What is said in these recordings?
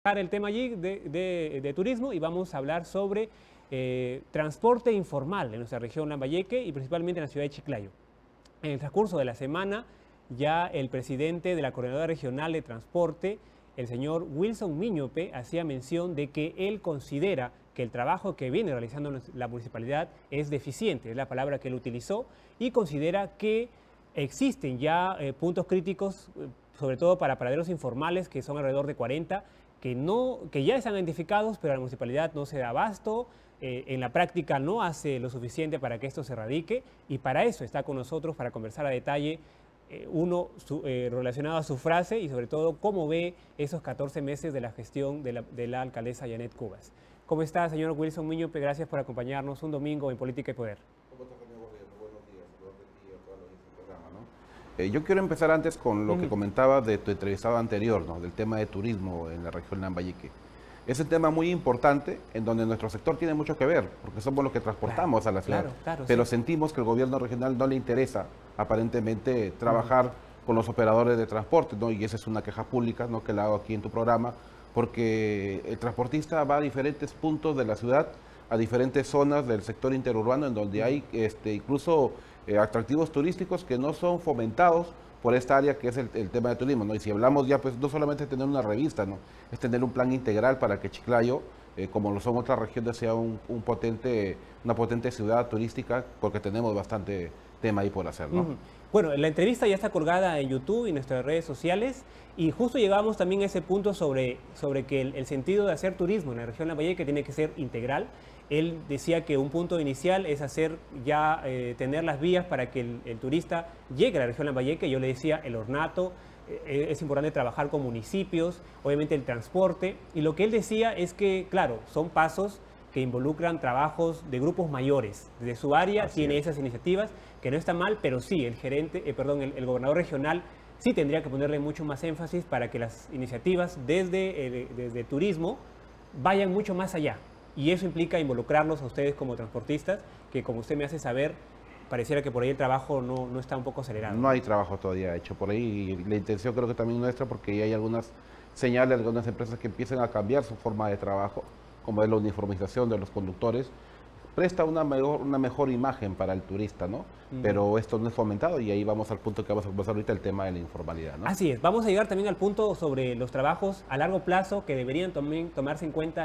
El tema allí de turismo y vamos a hablar sobre transporte informal en nuestra región Lambayeque y principalmente en la ciudad de Chiclayo. En el transcurso de la semana ya el presidente de la Coordinadora Regional de Transporte, el señor Wilson Miñope, hacía mención de que él considera que el trabajo que viene realizando la municipalidad es deficiente, es la palabra que él utilizó, y considera que existen ya puntos críticos, sobre todo para paraderos informales, que son alrededor de 40, que ya están identificados, pero la municipalidad no se da abasto, en la práctica no hace lo suficiente para que esto se erradique, y para eso está con nosotros, para conversar a detalle, relacionado a su frase y sobre todo cómo ve esos 14 meses de la gestión de la alcaldesa Yanet Cubas. ¿Cómo está, señor Wilson Miñope? Gracias por acompañarnos un domingo en Política y Poder. ¿Cómo está, señor Gobierno? Buenos días, saludos de ti y a todos los del programa, ¿no? Yo quiero empezar antes con lo que comentaba de tu entrevistado anterior, ¿no? Del tema de turismo en la región Lambayeque. Es un tema muy importante en donde nuestro sector tiene mucho que ver, porque somos los que transportamos a la ciudad. Pero sentimos que el gobierno regional no le interesa, aparentemente, trabajar con los operadores de transporte, ¿no? Y esa es una queja pública, ¿no? Que la hago aquí en tu programa, porque el transportista va a diferentes puntos de la ciudad, a diferentes zonas del sector interurbano, en donde hay incluso atractivos turísticos que no son fomentados por esta área que es el tema de turismo, ¿no? Y si hablamos ya, pues no solamente tener una revista, ¿no? Es tener un plan integral para que Chiclayo, como lo son otras regiones, sea una potente ciudad turística, porque tenemos bastante tema ahí por hacer, ¿no? Bueno, la entrevista ya está colgada en YouTube y en nuestras redes sociales, y justo llegamos también a ese punto sobre que el sentido de hacer turismo en la región Lambayeque tiene que ser integral. Él decía que un punto inicial es tener las vías para que el turista llegue a la región Lambayeque. Yo le decía el ornato, es importante trabajar con municipios, obviamente el transporte, y lo que él decía es que, claro, son pasos que involucran trabajos de grupos mayores. De su área tiene esas iniciativas, que no está mal, pero sí, el gobernador regional sí tendría que ponerle mucho más énfasis para que las iniciativas desde turismo vayan mucho más allá. Y eso implica involucrarlos a ustedes como transportistas, que como usted me hace saber, pareciera que por ahí el trabajo no está un poco acelerado. No hay trabajo todavía hecho por ahí, y la intención creo que también nuestra, porque ya hay algunas señales de algunas empresas que empiezan a cambiar su forma de trabajo, como es la uniformización de los conductores, presta una mejor imagen para el turista, ¿no? Pero esto no es fomentado, y ahí vamos al punto que vamos a conversar ahorita, el tema de la informalidad, ¿no? Así es, vamos a llegar también al punto sobre los trabajos a largo plazo que deberían también tomarse en cuenta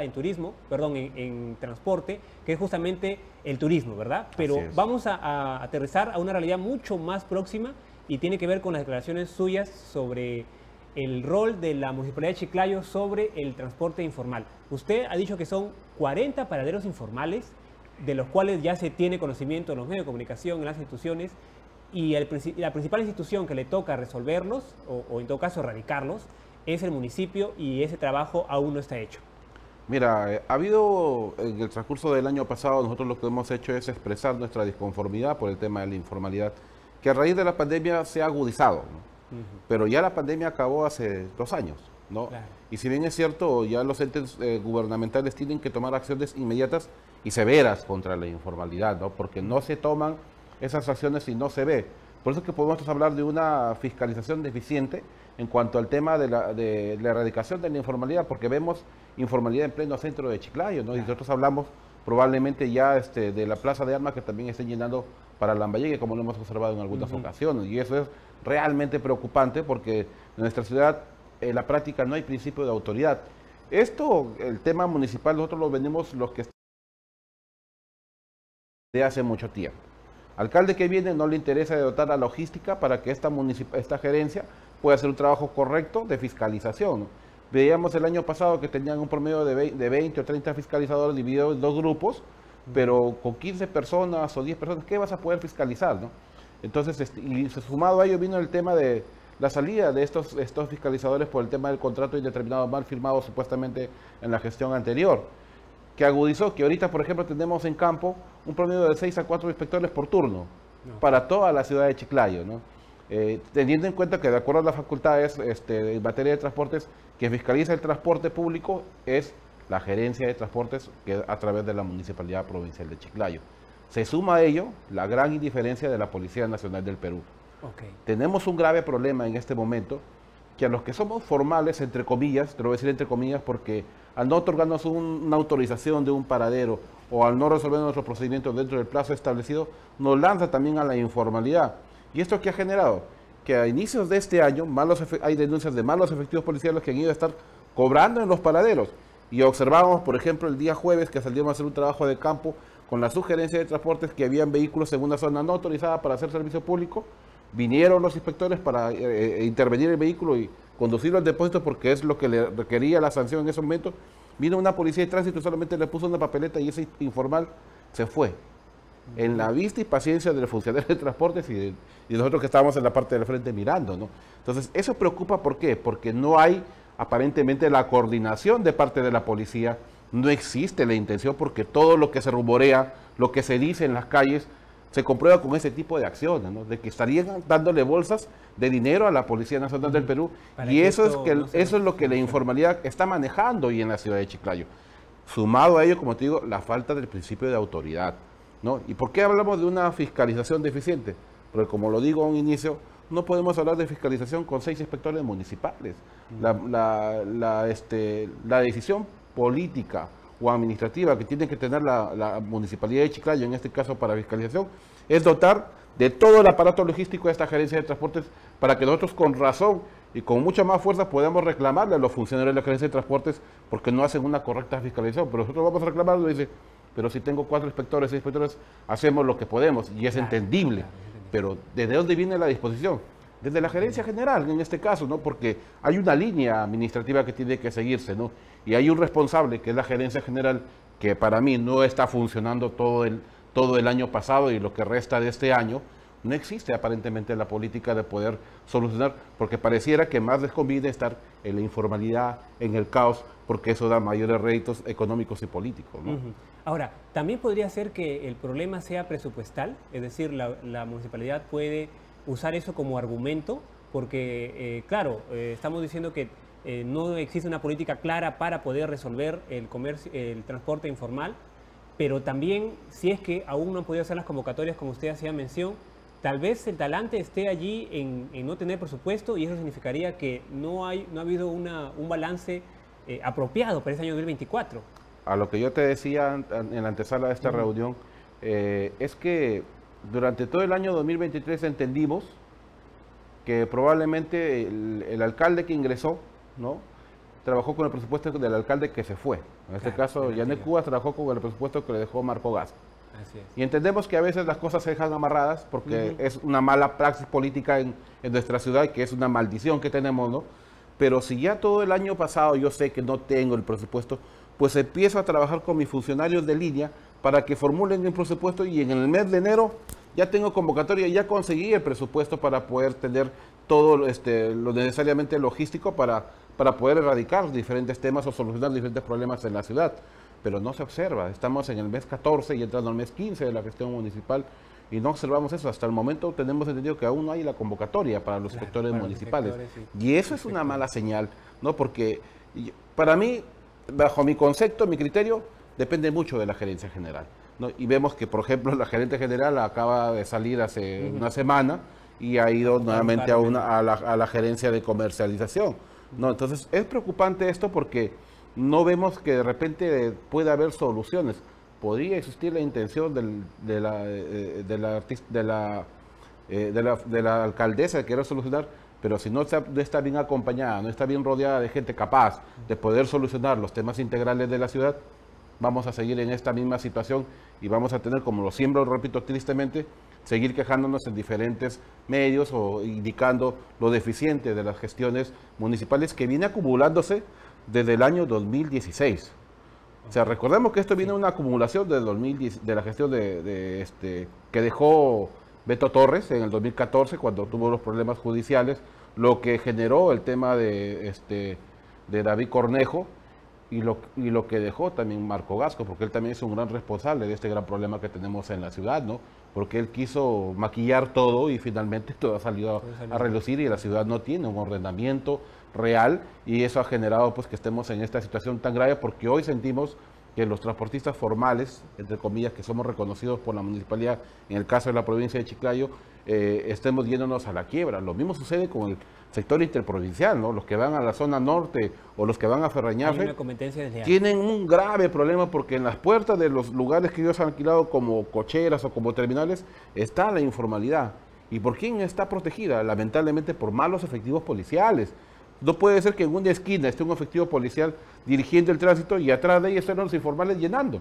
en transporte, que es justamente el turismo, ¿verdad? Pero vamos a aterrizar a una realidad mucho más próxima, y tiene que ver con las declaraciones suyas sobre el rol de la Municipalidad de Chiclayo sobre el transporte informal. Usted ha dicho que son 40 paraderos informales, de los cuales ya se tiene conocimiento en los medios de comunicación, en las instituciones, y la principal institución que le toca resolverlos, o en todo caso erradicarlos, es el municipio, y ese trabajo aún no está hecho. Mira, ha habido en el transcurso del año pasado, nosotros lo que hemos hecho es expresar nuestra disconformidad por el tema de la informalidad, que a raíz de la pandemia se ha agudizado, ¿no? Pero ya la pandemia acabó hace 2 años, ¿no? Claro. Y si bien es cierto, ya los entes gubernamentales tienen que tomar acciones inmediatas y severas contra la informalidad, ¿no? Porque no se toman esas acciones y no se ve. Por eso es que podemos hablar de una fiscalización deficiente en cuanto al tema de la erradicación de la informalidad, porque vemos informalidad en pleno centro de Chiclayo, ¿no? Y nosotros hablamos probablemente ya de la plaza de armas, que también estén llenando para Lambayeque, como lo hemos observado en algunas ocasiones, y eso es realmente preocupante, porque en nuestra ciudad en la práctica no hay principio de autoridad. Esto, el tema municipal, nosotros lo venimos los que de hace mucho tiempo. Alcalde que viene no le interesa dotar la logística para que esta gerencia pueda hacer un trabajo correcto de fiscalización, ¿no? Veíamos el año pasado que tenían un promedio de 20 o 30 fiscalizadores divididos en 2 grupos, pero con 15 personas o 10 personas, ¿qué vas a poder fiscalizar, no? Entonces, y sumado a ello vino el tema de la salida de estos fiscalizadores por el tema del contrato indeterminado mal firmado supuestamente en la gestión anterior, que agudizó que ahorita, por ejemplo, tenemos en campo un promedio de 6 a 4 inspectores por turno para toda la ciudad de Chiclayo, ¿no? Teniendo en cuenta que de acuerdo a las facultades en materia de transportes, que fiscaliza el transporte público es la gerencia de transportes, que a través de la Municipalidad Provincial de Chiclayo. Se suma a ello la gran indiferencia de la Policía Nacional del Perú. Tenemos un grave problema en este momento, que a los que somos formales, entre comillas, te lo voy a decir entre comillas, porque al no otorgarnos una autorización de un paradero o al no resolver nuestros procedimientos dentro del plazo establecido, nos lanza también a la informalidad. ¿Y esto qué ha generado? Que a inicios de este año hay denuncias de malos efectivos policiales que han ido a estar cobrando en los paraderos. Y observamos, por ejemplo, el día jueves que salimos a hacer un trabajo de campo con la sugerencia de transportes que habían vehículos en una zona no autorizada para hacer servicio público. Vinieron los inspectores para intervenir el vehículo y conducirlo al depósito porque es lo que le requería la sanción en ese momento. Vino una policía de tránsito y solamente le puso una papeleta y ese informal se fue. En la vista y paciencia del funcionario de transportes y nosotros que estábamos en la parte del frente mirando, ¿no? Entonces, eso preocupa, ¿por qué? Porque no hay aparentemente la coordinación de parte de la policía, no existe la intención porque todo lo que se rumorea, lo que se dice en las calles, se comprueba con ese tipo de acciones, ¿no? De que estarían dándole bolsas de dinero a la Policía Nacional del Perú y eso es lo que la informalidad está manejando hoy en la ciudad de Chiclayo. Sumado a ello, como te digo, la falta del principio de autoridad, ¿no? ¿Y por qué hablamos de una fiscalización deficiente? Porque como lo digo a un inicio, no podemos hablar de fiscalización con 6 inspectores municipales. La decisión política o administrativa que tiene que tener la Municipalidad de Chiclayo, en este caso para fiscalización, es dotar de todo el aparato logístico de esta gerencia de transportes para que nosotros con razón y con mucha más fuerza podamos reclamarle a los funcionarios de la gerencia de transportes porque no hacen una correcta fiscalización. Pero nosotros vamos a reclamarlo y dice, pero si tengo 4 inspectores, 6 inspectores, hacemos lo que podemos y es entendible. Pero ¿desde dónde viene la disposición? Desde la gerencia general, en este caso, ¿no? Porque hay una línea administrativa que tiene que seguirse, ¿no? Y hay un responsable, que es la gerencia general, que para mí no está funcionando todo el año pasado y lo que resta de este año. No existe aparentemente la política de poder solucionar, porque pareciera que más les conviene estar en la informalidad, en el caos, porque eso da mayores réditos económicos y políticos, ¿no? Ahora, también podría ser que el problema sea presupuestal, es decir, la municipalidad puede usar eso como argumento, porque, claro, estamos diciendo que no existe una política clara para poder resolver el transporte informal, pero también, si es que aún no han podido hacer las convocatorias, como usted hacía mención, tal vez el talante esté allí en no tener presupuesto y eso significaría que no ha habido un balance apropiado para este año 2024. A lo que yo te decía en la antesala de esta reunión, es que durante todo el año 2023 entendimos que probablemente el alcalde que ingresó, ¿no?, trabajó con el presupuesto del alcalde que se fue. En este caso, Yané Cubas trabajó con el presupuesto que le dejó Marco Gasco. Así es. Y entendemos que a veces las cosas se dejan amarradas porque es una mala praxis política en nuestra ciudad, que es una maldición que tenemos, ¿no? Pero si ya todo el año pasado yo sé que no tengo el presupuesto, pues empiezo a trabajar con mis funcionarios de línea para que formulen el presupuesto y en el mes de enero ya tengo convocatoria, ya conseguí el presupuesto para poder tener todo lo necesariamente logístico para poder erradicar diferentes temas o solucionar diferentes problemas en la ciudad. Pero no se observa, estamos en el mes 14 y entrando al mes 15 de la gestión municipal y no observamos eso. Hasta el momento tenemos entendido que aún no hay la convocatoria para los sectores municipales. Y eso es una mala señal, ¿no? Porque para mí, bajo mi concepto, mi criterio, depende mucho de la gerencia general, ¿no? Y vemos que, por ejemplo, la gerente general acaba de salir hace una semana y ha ido nuevamente a la gerencia de comercialización, ¿no? Entonces, es preocupante esto porque no vemos que de repente pueda haber soluciones. Podría existir la intención de la alcaldesa de querer solucionar, pero si no está bien acompañada, no está bien rodeada de gente capaz de poder solucionar los temas integrales de la ciudad, vamos a seguir en esta misma situación y vamos a tener, como lo siempre repito tristemente, seguir quejándonos en diferentes medios o indicando lo deficiente de las gestiones municipales que viene acumulándose desde el año 2016. O sea, recordemos que esto viene de una acumulación de la gestión que dejó Beto Torres en el 2014 cuando tuvo los problemas judiciales, lo que generó el tema de David Cornejo y lo que dejó también Marco Gasco, porque él también es un gran responsable de este gran problema que tenemos en la ciudad, ¿no? Porque él quiso maquillar todo y finalmente todo ha salido a relucir y la ciudad no tiene un ordenamiento real y eso ha generado pues que estemos en esta situación tan grave porque hoy sentimos que los transportistas formales, entre comillas, que somos reconocidos por la municipalidad, en el caso de la provincia de Chiclayo, estemos yéndonos a la quiebra. Lo mismo sucede con el sector interprovincial, ¿no? Los que van a la zona norte o los que van a Ferreñafe tienen un grave problema porque en las puertas de los lugares que ellos han alquilado como cocheras o como terminales está la informalidad. ¿Y por quién está protegida? Lamentablemente por malos efectivos policiales. No puede ser que en una esquina esté un efectivo policial dirigiendo el tránsito y atrás de ella estén los informales llenando.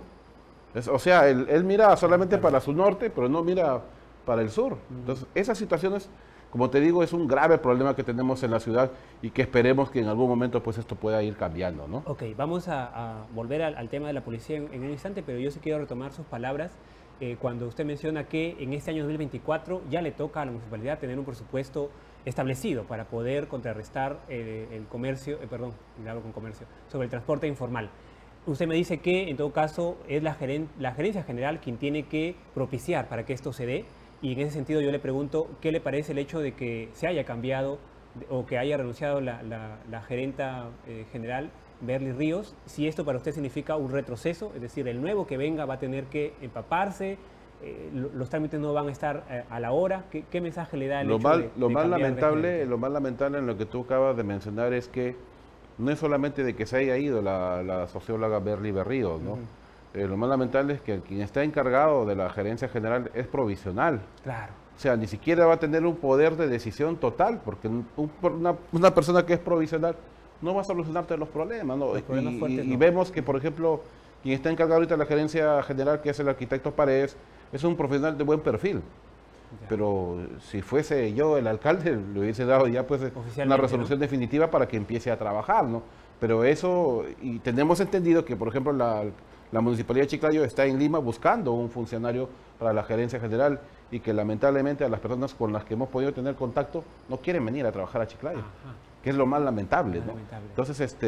O sea, él mira solamente para su norte, pero no mira para el sur. Entonces, esas situaciones, como te digo, es un grave problema que tenemos en la ciudad y que esperemos que en algún momento pues esto pueda ir cambiando, ¿no? Ok, vamos a volver al tema de la policía en un instante, pero yo sí quiero retomar sus palabras cuando usted menciona que en este año 2024 ya le toca a la municipalidad tener un presupuesto establecido para poder contrarrestar el comercio, hablo con comercio, sobre el transporte informal. Usted me dice que en todo caso es la gerencia general quien tiene que propiciar para que esto se dé. Y en ese sentido yo le pregunto, ¿qué le parece el hecho de que se haya cambiado o que haya renunciado la gerenta general, Berly Ríos? Si esto para usted significa un retroceso, es decir, el nuevo que venga va a tener que empaparse, los trámites no van a estar a la hora. ¿Qué mensaje le da el hecho lo más lamentable en lo que tú acabas de mencionar es que no es solamente de que se haya ido la socióloga Berly Ríos, ¿no? Lo más lamentable es que quien está encargado de la gerencia general es provisional. Claro. O sea, ni siquiera va a tener un poder de decisión total, porque una persona que es provisional no va a solucionarte los problemas, ¿no? Y vemos que, por ejemplo, quien está encargado ahorita de la gerencia general, que es el arquitecto Paredes, es un profesional de buen perfil. Ya. Pero si fuese yo el alcalde, le hubiese dado ya pues una resolución definitiva para que empiece a trabajar, ¿no? Pero eso, y tenemos entendido que, por ejemplo, la Municipalidad de Chiclayo está en Lima buscando un funcionario para la gerencia general y que lamentablemente a las personas con las que hemos podido tener contacto no quieren venir a trabajar a Chiclayo, que es lo más lamentable, ¿no? Entonces,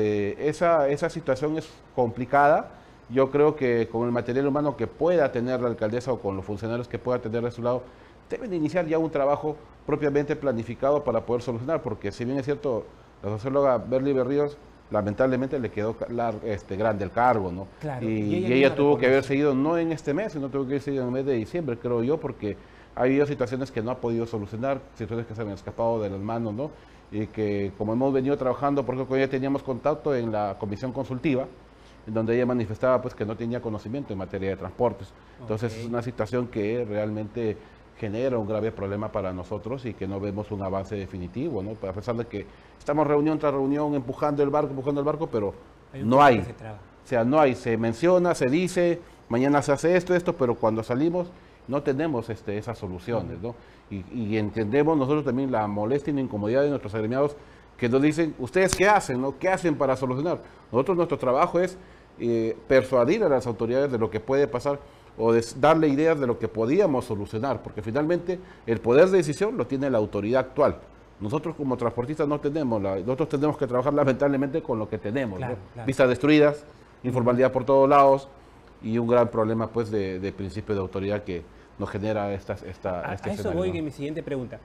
esa situación es complicada. Yo creo que con el material humano que pueda tener la alcaldesa o con los funcionarios que pueda tener de su lado, deben de iniciar ya un trabajo propiamente planificado para poder solucionar, porque si bien es cierto, la socióloga Berly Ríos lamentablemente le quedó grande el cargo, ¿no? Claro, y ella tuvo que haber seguido no en este mes, sino tuvo que haber seguido en el mes de diciembre, creo yo, porque ha habido situaciones que no ha podido solucionar, situaciones que se han escapado de las manos, ¿no? Y que como hemos venido trabajando, por ejemplo, con ella teníamos contacto en la comisión consultiva, en donde ella manifestaba pues que no tenía conocimiento en materia de transportes. Entonces es una situación que realmente genera un grave problema para nosotros y que no vemos un avance definitivo, ¿no? A pesar de que estamos reunión tras reunión empujando el barco, pero no hay. O sea, no hay. Se menciona, se dice, mañana se hace esto, pero cuando salimos no tenemos esas soluciones, ¿no? Y entendemos nosotros también la molestia y la incomodidad de nuestros agremiados que nos dicen, ¿ustedes qué hacen, no? ¿Qué hacen para solucionar? Nosotros, nuestro trabajo es persuadir a las autoridades de lo que puede pasar o darle ideas de lo que podíamos solucionar, porque finalmente el poder de decisión lo tiene la autoridad actual. Nosotros como transportistas no tenemos, nosotros tenemos que trabajar lamentablemente con lo que tenemos, claro, ¿no? Claro. Vistas destruidas, informalidad por todos lados y un gran problema pues de principio de autoridad que nos genera este a escenario. Eso voy en mi siguiente pregunta.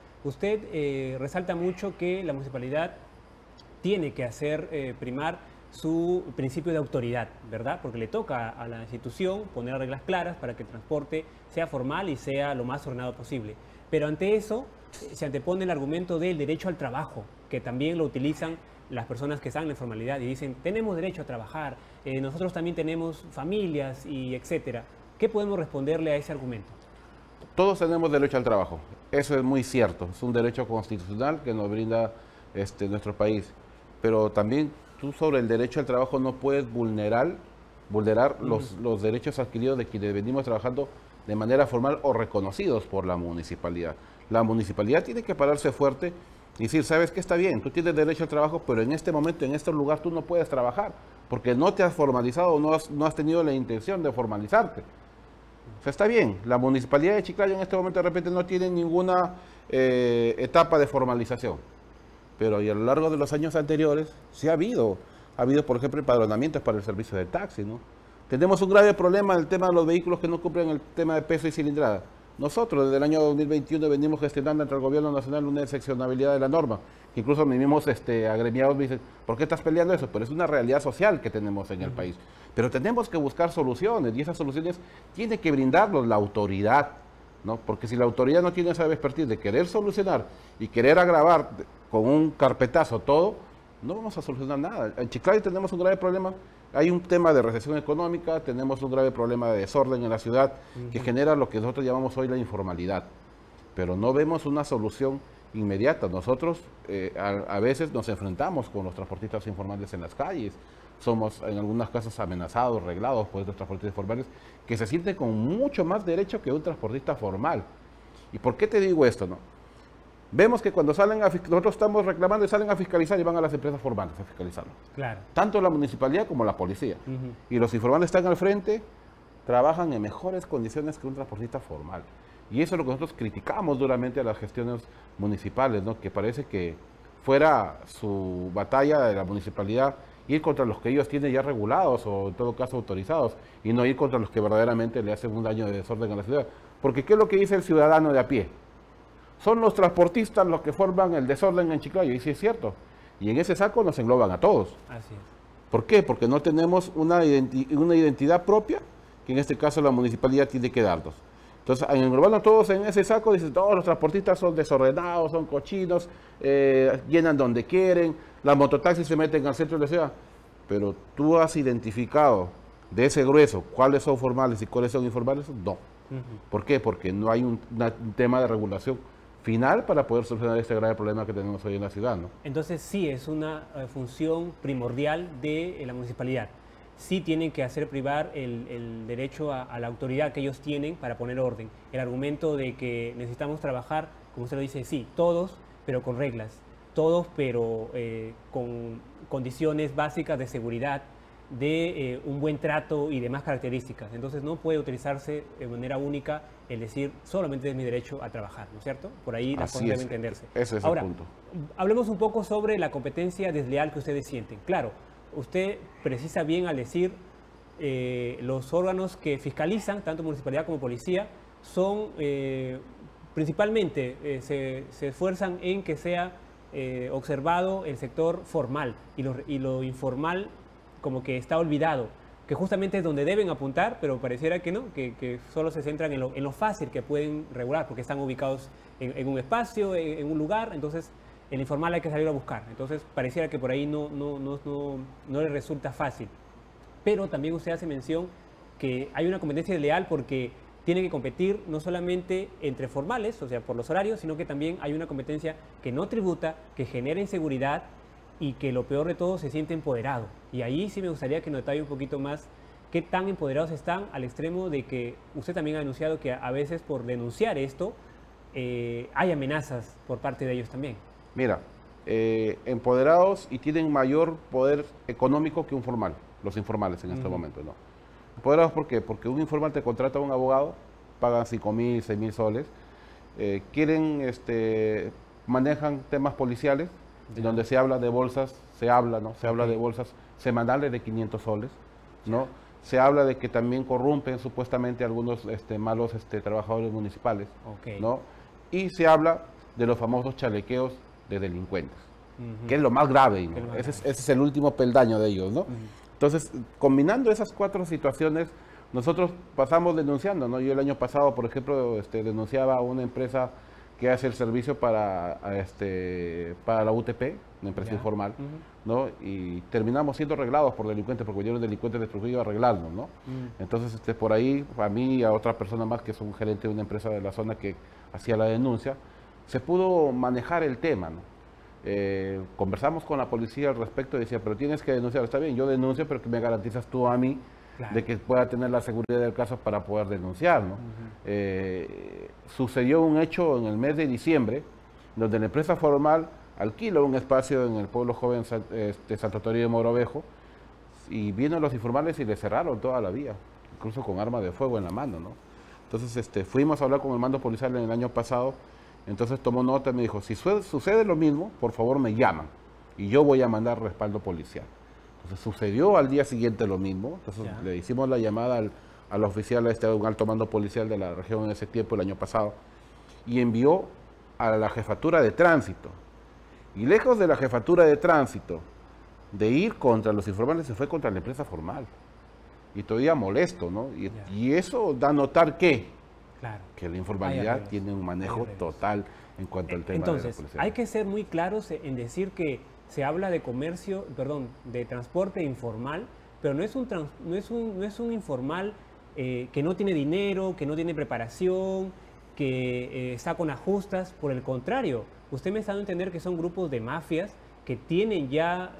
Usted resalta mucho que la municipalidad tiene que hacer primar su principio de autoridad, ¿verdad? Porque le toca a la institución poner reglas claras para que el transporte sea formal y sea lo más ordenado posible. Pero ante eso se antepone el argumento del derecho al trabajo, que también lo utilizan las personas que están en la informalidad y dicen, tenemos derecho a trabajar, nosotros también tenemos familias y etcétera. ¿Qué podemos responderle a ese argumento? Todos tenemos derecho al trabajo, eso es muy cierto, es un derecho constitucional que nos brinda nuestro país, pero también tú sobre el derecho al trabajo no puedes vulnerar los derechos adquiridos de quienes venimos trabajando de manera formal o reconocidos por la municipalidad. La municipalidad tiene que pararse fuerte y decir, sabes que está bien, tú tienes derecho al trabajo, pero en este momento, en este lugar, tú no puedes trabajar, porque no te has formalizado o no has tenido la intención de formalizarte. O sea, está bien, la municipalidad de Chiclayo en este momento de repente no tiene ninguna etapa de formalización, pero y a lo largo de los años anteriores sí ha habido, por ejemplo, empadronamientos para el servicio de taxi, ¿no? Tenemos un grave problema en el tema de los vehículos que no cumplen el tema de peso y cilindrada. Nosotros desde el año 2021 venimos gestionando entre el gobierno nacional una excepcionabilidad de la norma, que incluso mis mismos agremiados me dicen, ¿por qué estás peleando eso? Pero es una realidad social que tenemos en el país. Pero tenemos que buscar soluciones, y esas soluciones tiene que brindarnos la autoridad, ¿no? Porque si la autoridad no tiene esa expertise de querer solucionar y querer agravar con un carpetazo todo, no vamos a solucionar nada. En Chiclayo tenemos un grave problema. Hay un tema de recesión económica, tenemos un grave problema de desorden en la ciudad que genera lo que nosotros llamamos hoy la informalidad. Pero no vemos una solución inmediata. Nosotros a veces nos enfrentamos con los transportistas informales en las calles. Somos en algunos casos amenazados, reglados por estos transportistas informales que se sienten con mucho más derecho que un transportista formal. ¿Y por qué te digo esto, no? Vemos que cuando salen nosotros estamos reclamando y salen a fiscalizar y van a las empresas formales a fiscalizarlo. Claro. Tanto la municipalidad como la policía. Y los informales están al frente, trabajan en mejores condiciones que un transportista formal. Y eso es lo que nosotros criticamos duramente a las gestiones municipales, ¿no? Que parece que fuera su batalla de la municipalidad ir contra los que ellos tienen ya regulados o en todo caso autorizados y no ir contra los que verdaderamente le hacen un daño de desorden a la ciudad. Porque ¿qué es lo que dice el ciudadano de a pie? Son los transportistas los que forman el desorden en Chiclayo, y sí es cierto. Y en ese saco nos engloban a todos. Así es. ¿Por qué? Porque no tenemos una identidad propia, que en este caso la municipalidad tiene que darnos. Entonces, en englobando a todos en ese saco, dicen, todos los transportistas son desordenados, son cochinos, llenan donde quieren, las mototaxis se meten al centro de la ciudad. Pero tú has identificado de ese grueso cuáles son formales y cuáles son informales, no. ¿Por qué? Porque no hay un tema de regulación final para poder solucionar este grave problema que tenemos hoy en la ciudad, ¿no? Entonces sí es una función primordial de la municipalidad. Sí tienen que hacer privar el derecho a la autoridad que ellos tienen para poner orden. El argumento de que necesitamos trabajar, como usted lo dice, sí, todos, pero con reglas. Todos, pero con condiciones básicas de seguridad, de un buen trato y demás características. Entonces no puede utilizarse de manera única el decir solamente es mi derecho a trabajar, ¿no es cierto? Por ahí las cosas deben entenderse. Ese es Ahora, el punto. Hablemos un poco sobre la competencia desleal que ustedes sienten. Claro, usted precisa bien al decir los órganos que fiscalizan, tanto municipalidad como policía, son principalmente se esfuerzan en que sea observado el sector formal y lo informal como que está olvidado, que justamente es donde deben apuntar, pero pareciera que no, que solo se centran en lo fácil que pueden regular, porque están ubicados en un espacio, en un lugar, entonces el informal hay que salir a buscar. Entonces pareciera que por ahí no le resulta fácil. Pero también usted hace mención que hay una competencia desleal porque tiene que competir no solamente entre formales, o sea, por los horarios, sino que también hay una competencia que no tributa, que genera inseguridad y que lo peor de todo se siente empoderado. Y ahí sí me gustaría que nos detalle un poquito más qué tan empoderados están al extremo de que usted también ha denunciado que a veces por denunciar esto hay amenazas por parte de ellos también. Mira, empoderados y tienen mayor poder económico que un formal, los informales en este momento, ¿no? Empoderados, ¿por qué? Porque un informal te contrata a un abogado, pagan 5.000, 6.000 soles, manejan temas policiales, en donde se habla de bolsas, se habla de bolsas semanales de 500 soles, ¿no? Se habla de que también corrompen supuestamente algunos malos trabajadores municipales, ¿no? Y se habla de los famosos chalequeos de delincuentes, que es lo más grave, ¿no? Ese es el último peldaño de ellos, ¿no? Entonces, combinando esas cuatro situaciones, nosotros pasamos denunciando, ¿no? Yo el año pasado, por ejemplo, denunciaba a una empresa que hace el servicio para la UTP, una empresa informal, ¿no? Y terminamos siendo arreglados por delincuentes, porque vinieron delincuentes de Trujillo a arreglarnos, ¿no? Entonces, por ahí, a mí y a otra persona más, que es un gerente de una empresa de la zona que hacía la denuncia, se pudo manejar el tema, ¿no? Conversamos con la policía al respecto y decía, pero tienes que denunciar. Está bien, yo denuncio, pero que me garantizas tú a mí de que pueda tener la seguridad del caso para poder denunciar, ¿no? Sucedió un hecho en el mes de diciembre, donde la empresa formal alquila un espacio en el pueblo joven Santo Toribio de Mogrovejo, y vienen los informales y le cerraron toda la vía, incluso con arma de fuego en la mano, ¿no? Entonces fuimos a hablar con el mando policial en el año pasado. Entonces tomó nota y me dijo, si sucede lo mismo, por favor me llaman y yo voy a mandar respaldo policial. Entonces sucedió al día siguiente lo mismo. Entonces le hicimos la llamada al oficial, un alto mando policial de la región en ese tiempo, el año pasado, y envió a la jefatura de tránsito. Y lejos de la jefatura de tránsito, de ir contra los informales, se fue contra la empresa formal. Y todavía molesto, ¿no? Y eso da a notar que la informalidad tiene un manejo total en cuanto al tema de la Entonces, policía. hay que ser muy claros en decir que se habla de comercio, perdón, de transporte informal, pero no es un informal que no tiene dinero, que no tiene preparación, que está con ajustas. Por el contrario, usted me está dando a entender que son grupos de mafias que tienen ya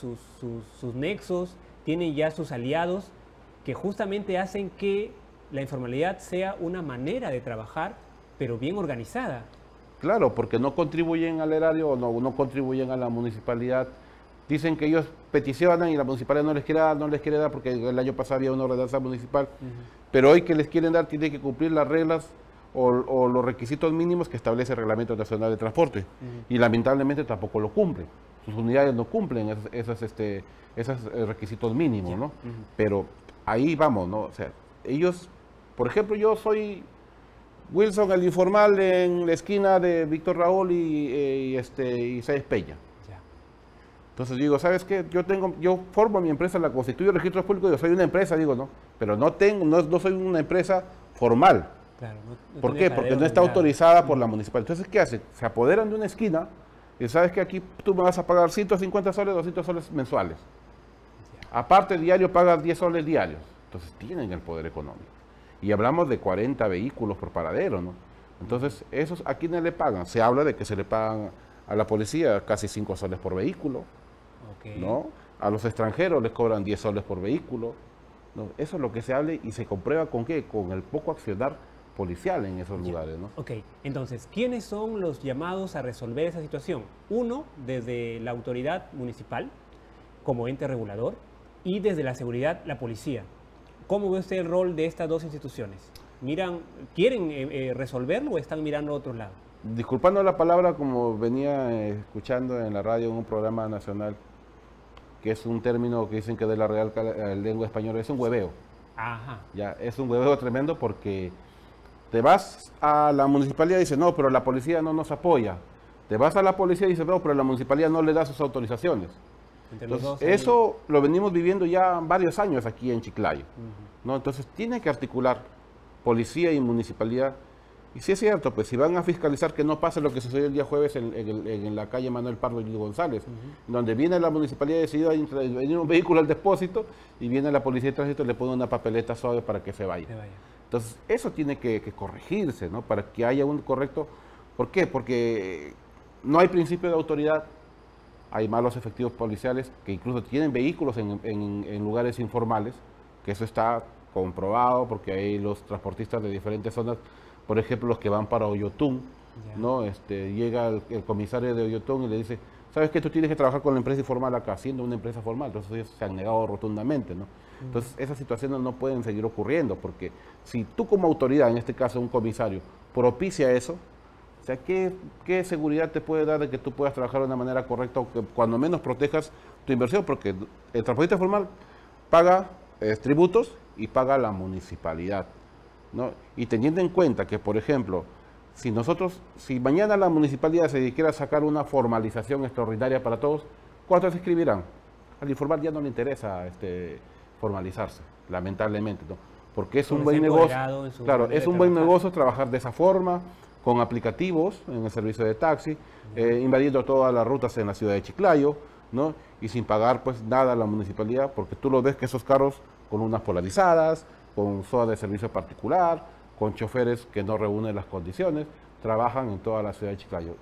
sus nexos, tienen ya sus aliados, que justamente hacen que la informalidad sea una manera de trabajar, pero bien organizada. Claro, porque no contribuyen al erario o no contribuyen a la municipalidad. Dicen que ellos peticionan y la municipalidad no les quiere dar porque el año pasado había una ordenanza municipal, pero hoy que les quieren dar tiene que cumplir las reglas o los requisitos mínimos que establece el Reglamento Nacional de Transporte. Y lamentablemente tampoco lo cumplen. Sus unidades no cumplen esos requisitos mínimos, ¿no? Pero ahí vamos, ¿no? O sea, ellos, por ejemplo, yo soy Wilson, el informal en la esquina de Víctor Raúl y Sáenz Peña. Entonces digo, ¿sabes qué? Yo formo mi empresa, la constituyo registros públicos, yo soy una empresa, digo, no, pero no soy una empresa formal. Claro, ¿Por qué? Porque no está autorizada por la municipalidad. Entonces, ¿qué hacen? Se apoderan de una esquina y sabes que aquí tú me vas a pagar 150 soles, 200 soles mensuales. Aparte, diario pagas 10 soles diarios. Entonces, tienen el poder económico. Y hablamos de 40 vehículos por paradero, ¿no? Entonces, ¿esos a quiénes le pagan? Se habla de que se le pagan a la policía casi 5 soles por vehículo, ¿no? A los extranjeros les cobran 10 soles por vehículo, ¿no? Eso es lo que se habla y se comprueba ¿con qué? Con el poco accionar policial en esos lugares, ¿no? Ok, entonces, ¿quiénes son los llamados a resolver esa situación? Uno, desde la autoridad municipal, como ente regulador, y desde la seguridad, la policía. ¿Cómo ve usted el rol de estas dos instituciones? ¿Quieren resolverlo o están mirando a otro lado? Disculpando la palabra, como venía escuchando en la radio en un programa nacional, que es un término que dicen que de la Real Lengua Española, es un hueveo. Ajá. Ya, es un hueveo tremendo porque te vas a la municipalidad y dices, no, pero la policía no nos apoya. Te vas a la policía y dices, no, pero la municipalidad no le da sus autorizaciones. Entonces, eso lo venimos viviendo ya varios años aquí en Chiclayo, ¿no? Entonces, tiene que articular policía y municipalidad. Y sí es cierto, pues si van a fiscalizar que no pase lo que sucedió el día jueves en la calle Manuel Pardo y González, donde viene la municipalidad y decidió venir un vehículo al depósito y viene la policía de tránsito y le pone una papeleta suave para que se vaya. Entonces, eso tiene que corregirse, ¿no? Para que haya un correcto... ¿Por qué? Porque no hay principio de autoridad, hay malos efectivos policiales que incluso tienen vehículos en lugares informales, que eso está comprobado porque hay los transportistas de diferentes zonas, por ejemplo, los que van para Oyotún, ¿no? Llega el comisario de Oyotún y le dice, ¿sabes qué? Tú tienes que trabajar con la empresa informal acá, siendo una empresa formal. Entonces ellos se han negado rotundamente, ¿no? Entonces esas situaciones no pueden seguir ocurriendo, porque si tú como autoridad, en este caso un comisario, propicia eso, o sea, ¿qué seguridad te puede dar de que tú puedas trabajar de una manera correcta o que cuando menos protejas tu inversión? Porque el transportista formal paga tributos y paga la municipalidad, ¿no? Y teniendo en cuenta que, por ejemplo, si mañana la municipalidad se quiera sacar una formalización extraordinaria para todos, ¿cuántos se inscribirán? Al informal ya no le interesa formalizarse, lamentablemente, ¿no? Porque es un buen negocio. Claro, es un buen negocio trabajar de esa forma, con aplicativos en el servicio de taxi, invadiendo todas las rutas en la ciudad de Chiclayo, ¿no? Y sin pagar pues nada a la municipalidad, porque tú lo ves que esos carros con unas polarizadas, con SOA de servicio particular, con choferes que no reúnen las condiciones, trabajan en toda la ciudad de Chiclayo.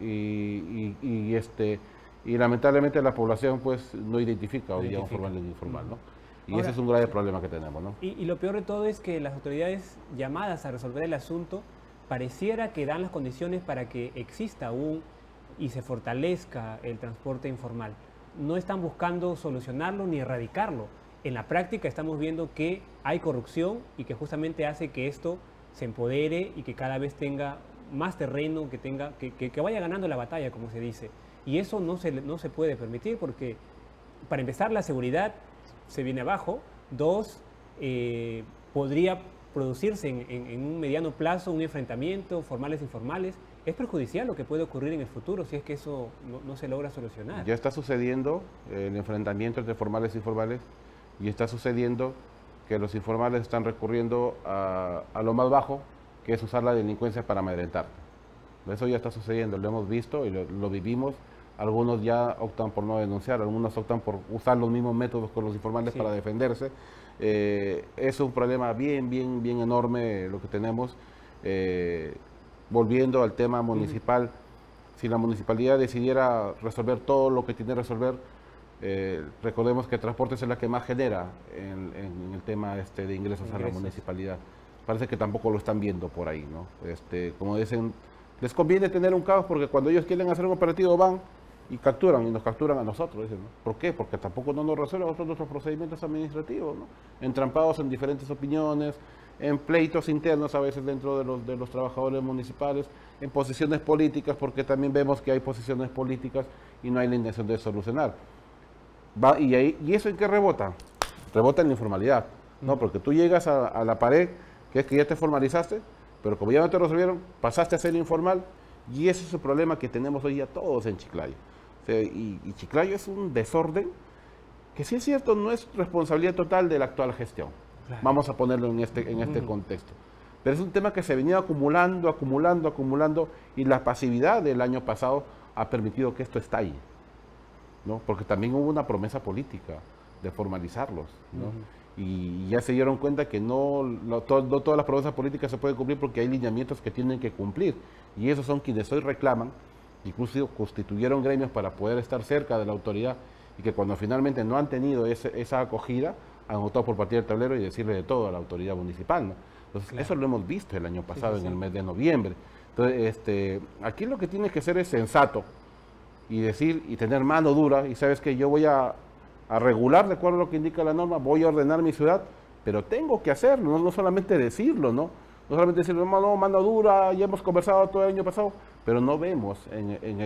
Y lamentablemente la población pues no identifica hoy día un formal y un informal, ¿no? Y ahora, ese es un grave problema que tenemos, ¿no? Y lo peor de todo es que las autoridades llamadas a resolver el asunto pareciera que dan las condiciones para que exista aún y se fortalezca el transporte informal. No están buscando solucionarlo ni erradicarlo. En la práctica estamos viendo que hay corrupción y que justamente hace que esto se empodere y que cada vez tenga más terreno, que vaya ganando la batalla, como se dice. Y eso no se puede permitir porque, para empezar, la seguridad se viene abajo. Dos, podría producirse en un mediano plazo un enfrentamiento, formales e informales. es perjudicial lo que puede ocurrir en el futuro si es que eso no se logra solucionar. Ya está sucediendo el enfrentamiento entre formales e informales y está sucediendo que los informales están recurriendo a lo más bajo, que es usar la delincuencia para amedrentar. Eso ya está sucediendo, lo hemos visto y lo vivimos. Algunos ya optan por no denunciar, algunos optan por usar los mismos métodos con los informales para defenderse. Es un problema bien enorme lo que tenemos. Volviendo al tema municipal, si la municipalidad decidiera resolver todo lo que tiene que resolver, recordemos que transportes es la que más genera en el tema de ingresos a la municipalidad. Parece que tampoco lo están viendo por ahí, ¿no? Como dicen, les conviene tener un caos porque cuando ellos quieren hacer un operativo van y capturan, y nos capturan a nosotros, dicen, ¿no? ¿Por qué? Porque tampoco no nos resuelven nuestros procedimientos administrativos, ¿no? Entrampados en diferentes opiniones, en pleitos internos a veces dentro de los trabajadores municipales, en posiciones políticas, porque también vemos que hay posiciones políticas y no hay la intención de solucionar. ¿Y eso en qué rebota? Rebota en la informalidad, ¿no? Porque tú llegas a la pared, que es que ya te formalizaste, pero como ya no te resolvieron, pasaste a ser informal, y ese es el problema que tenemos hoy día todos en Chiclayo. Y Chiclayo es un desorden que, sí es cierto, no es responsabilidad total de la actual gestión. Claro. Vamos a ponerlo en este contexto. Pero es un tema que se venía acumulando, y la pasividad del año pasado ha permitido que esto esté ahí, ¿no? Porque también hubo una promesa política de formalizarlos, ¿no? Y ya se dieron cuenta que no todas las promesas políticas se pueden cumplir porque hay lineamientos que tienen que cumplir. Y esos son quienes hoy reclaman, incluso constituyeron gremios para poder estar cerca de la autoridad y que cuando finalmente no han tenido esa acogida, han optado por partir del tablero y decirle de todo a la autoridad municipal, ¿no? Entonces, claro, eso lo hemos visto el año pasado, en el mes de noviembre. Entonces, aquí lo que tiene que ser es sensato y decir y tener mano dura y sabes que yo voy a regular de acuerdo a lo que indica la norma, voy a ordenar mi ciudad, pero tengo que hacerlo, no solamente decirlo, ¿no? No solamente decirlo, no, mano dura, ya hemos conversado todo el año pasado, pero no vemos en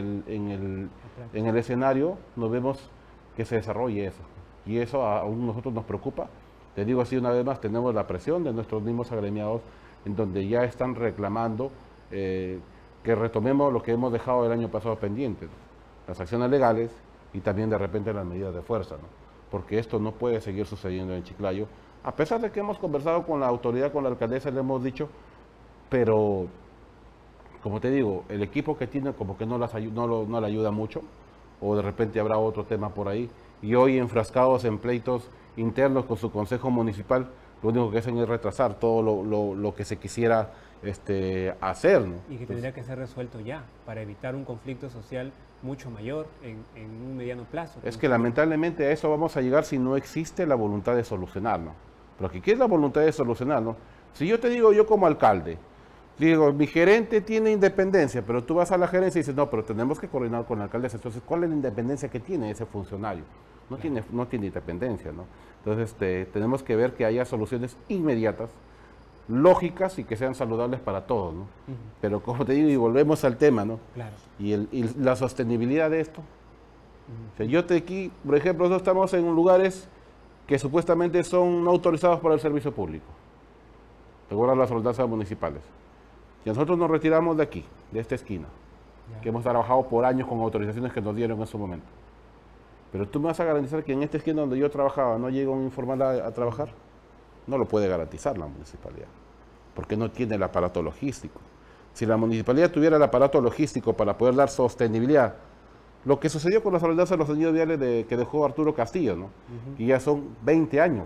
el escenario, no vemos que se desarrolle eso. Y eso aún a nosotros nos preocupa. Te digo así una vez más, tenemos la presión de nuestros mismos agremiados, en donde ya están reclamando que retomemos lo que hemos dejado el año pasado pendiente, ¿no? Las acciones legales y también de repente las medidas de fuerza, ¿no? Porque esto no puede seguir sucediendo en Chiclayo, a pesar de que hemos conversado con la autoridad, con la alcaldesa, le hemos dicho, pero como te digo, el equipo que tiene como que no le ayuda mucho, o de repente habrá otro tema por ahí, y hoy enfrascados en pleitos internos con su consejo municipal, lo único que hacen es retrasar todo lo que se quisiera hacer, ¿no? Y que tendría que ser resuelto ya, para evitar un conflicto social mucho mayor en un mediano plazo. Es que lamentablemente a eso vamos a llegar si no existe la voluntad de solucionarlo. Pero ¿qué es la voluntad de solucionarlo? Si yo te digo, yo como alcalde, digo, mi gerente tiene independencia, pero tú vas a la gerencia y dices, no, pero tenemos que coordinar con la alcaldesa. Entonces, ¿cuál es la independencia que tiene ese funcionario? No tiene independencia, ¿no? Entonces, tenemos que ver que haya soluciones inmediatas, lógicas y que sean saludables para todos, ¿no? Pero como te digo, y volvemos al tema, ¿no? Claro. Y la sostenibilidad de esto. O sea, aquí, por ejemplo, nosotros estamos en lugares que supuestamente son no autorizados para el servicio público. Recuerda las ordenanzas municipales. Y nosotros nos retiramos de aquí, de esta esquina, que hemos trabajado por años con autorizaciones que nos dieron en su momento. Pero tú me vas a garantizar que en esta esquina donde yo trabajaba no llega un informal a trabajar. No lo puede garantizar la municipalidad, porque no tiene el aparato logístico. Si la municipalidad tuviera el aparato logístico para poder dar sostenibilidad, lo que sucedió con las ordenanzas de los anillos viales que dejó Arturo Castillo, ¿no? Que ya son 20 años,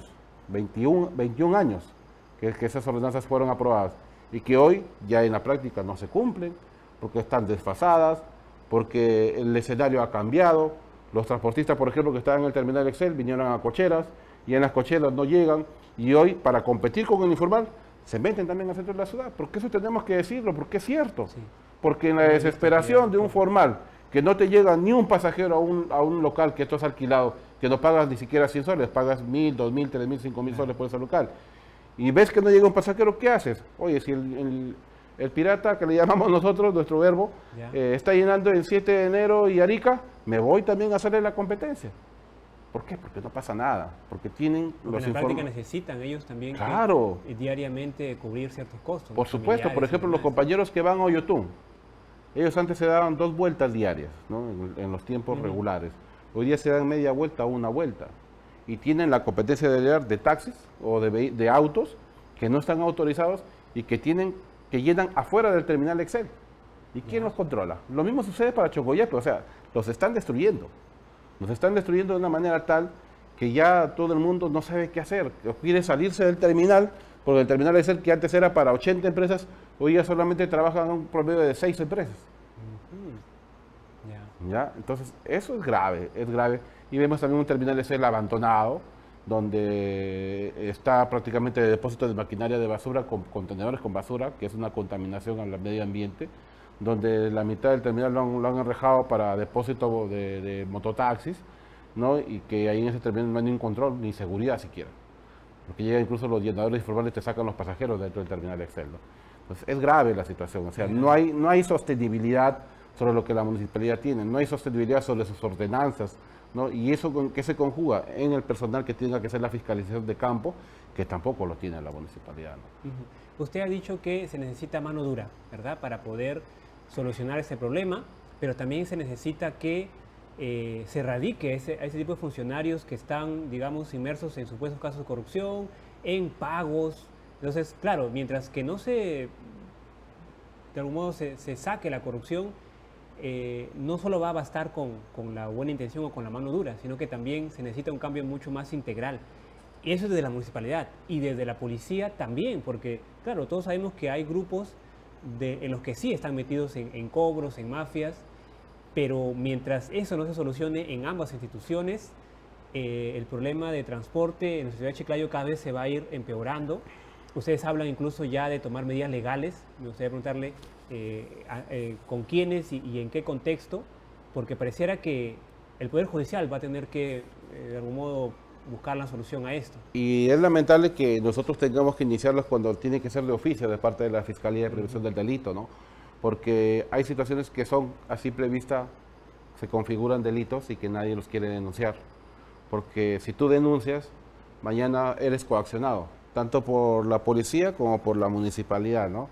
21 años que esas ordenanzas fueron aprobadas y que hoy ya en la práctica no se cumplen, porque están desfasadas, porque el escenario ha cambiado. Los transportistas, por ejemplo, que estaban en el terminal Excel, vinieron a cocheras y en las cocheras no llegan. Y hoy, para competir con el informal, se meten también al centro de la ciudad. Porque eso tenemos que decirlo, porque es cierto. Sí. Porque en la desesperación de un formal, que no te llega ni un pasajero a un local que tú has alquilado, que no pagas ni siquiera 100 soles, pagas 1.000, 2.000, 3.000, 5.000 soles por ese local. Y ves que no llega un pasajero, ¿qué haces? Oye, si el pirata, que le llamamos nosotros, nuestro verbo, está llenando el 7 de enero y Arica, me voy también a hacerle la competencia. ¿Por qué? Porque no pasa nada, porque tienen los en la práctica necesitan ellos también diariamente cubrir ciertos costos. Por supuesto, por ejemplo, los compañeros que van a Oyotún, Ellos antes se daban 2 vueltas diarias, ¿no? En los tiempos regulares. Hoy día se dan media vuelta o una vuelta. Y tienen la competencia de taxis o de autos que no están autorizados y que llenan afuera del terminal Excel. ¿Y quién los controla? Lo mismo sucede para Chocoyepe, o sea, los están destruyendo. Los están destruyendo de una manera tal que ya todo el mundo no sabe qué hacer. Quiere salirse del terminal, porque el terminal Excel, que antes era para 80 empresas, hoy ya solamente trabajan un promedio de 6 empresas. ¿Ya? Entonces, eso es grave, es grave. Y vemos también un terminal Excel abandonado, donde está prácticamente el depósito de maquinaria de basura con contenedores con basura, que es una contaminación al medio ambiente, donde la mitad del terminal lo han enrejado para depósito de mototaxis, ¿no? Y que ahí en ese terminal no hay ningún control ni seguridad siquiera. Porque llegan incluso los llenadores informales, te sacan los pasajeros dentro del terminal Excel, ¿no? Entonces, es grave la situación, o sea, no hay sostenibilidad sobre lo que la municipalidad tiene, no hay sostenibilidad sobre sus ordenanzas, ¿no? Y eso que se conjuga en el personal que tenga que hacer la fiscalización de campo, que tampoco lo tiene la municipalidad, ¿no? Usted ha dicho que se necesita mano dura, ¿verdad?, para poder solucionar ese problema, pero también se necesita que se erradique a ese tipo de funcionarios que están, digamos, inmersos en supuestos casos de corrupción, en pagos. Entonces, claro, mientras que no de algún modo se saque la corrupción, no solo va a bastar con la buena intención o con la mano dura, sino que también se necesita un cambio mucho más integral. Y eso desde la municipalidad y desde la policía también, porque, claro, todos sabemos que hay grupos en los que sí están metidos en cobros, en mafias, pero mientras eso no se solucione en ambas instituciones, el problema de transporte en la ciudad de Chiclayo cada vez se va a ir empeorando. Ustedes hablan incluso ya de tomar medidas legales. Me gustaría preguntarle con quiénes y en qué contexto, porque pareciera que el Poder Judicial va a tener que, de algún modo, buscar la solución a esto. Y es lamentable que nosotros tengamos que iniciarlos cuando tiene que ser de oficio de parte de la Fiscalía de Prevención del Delito, ¿no? Porque hay situaciones que son a simple vista, se configuran delitos y que nadie los quiere denunciar. Porque si tú denuncias, mañana eres coaccionado, tanto por la policía como por la municipalidad, ¿no?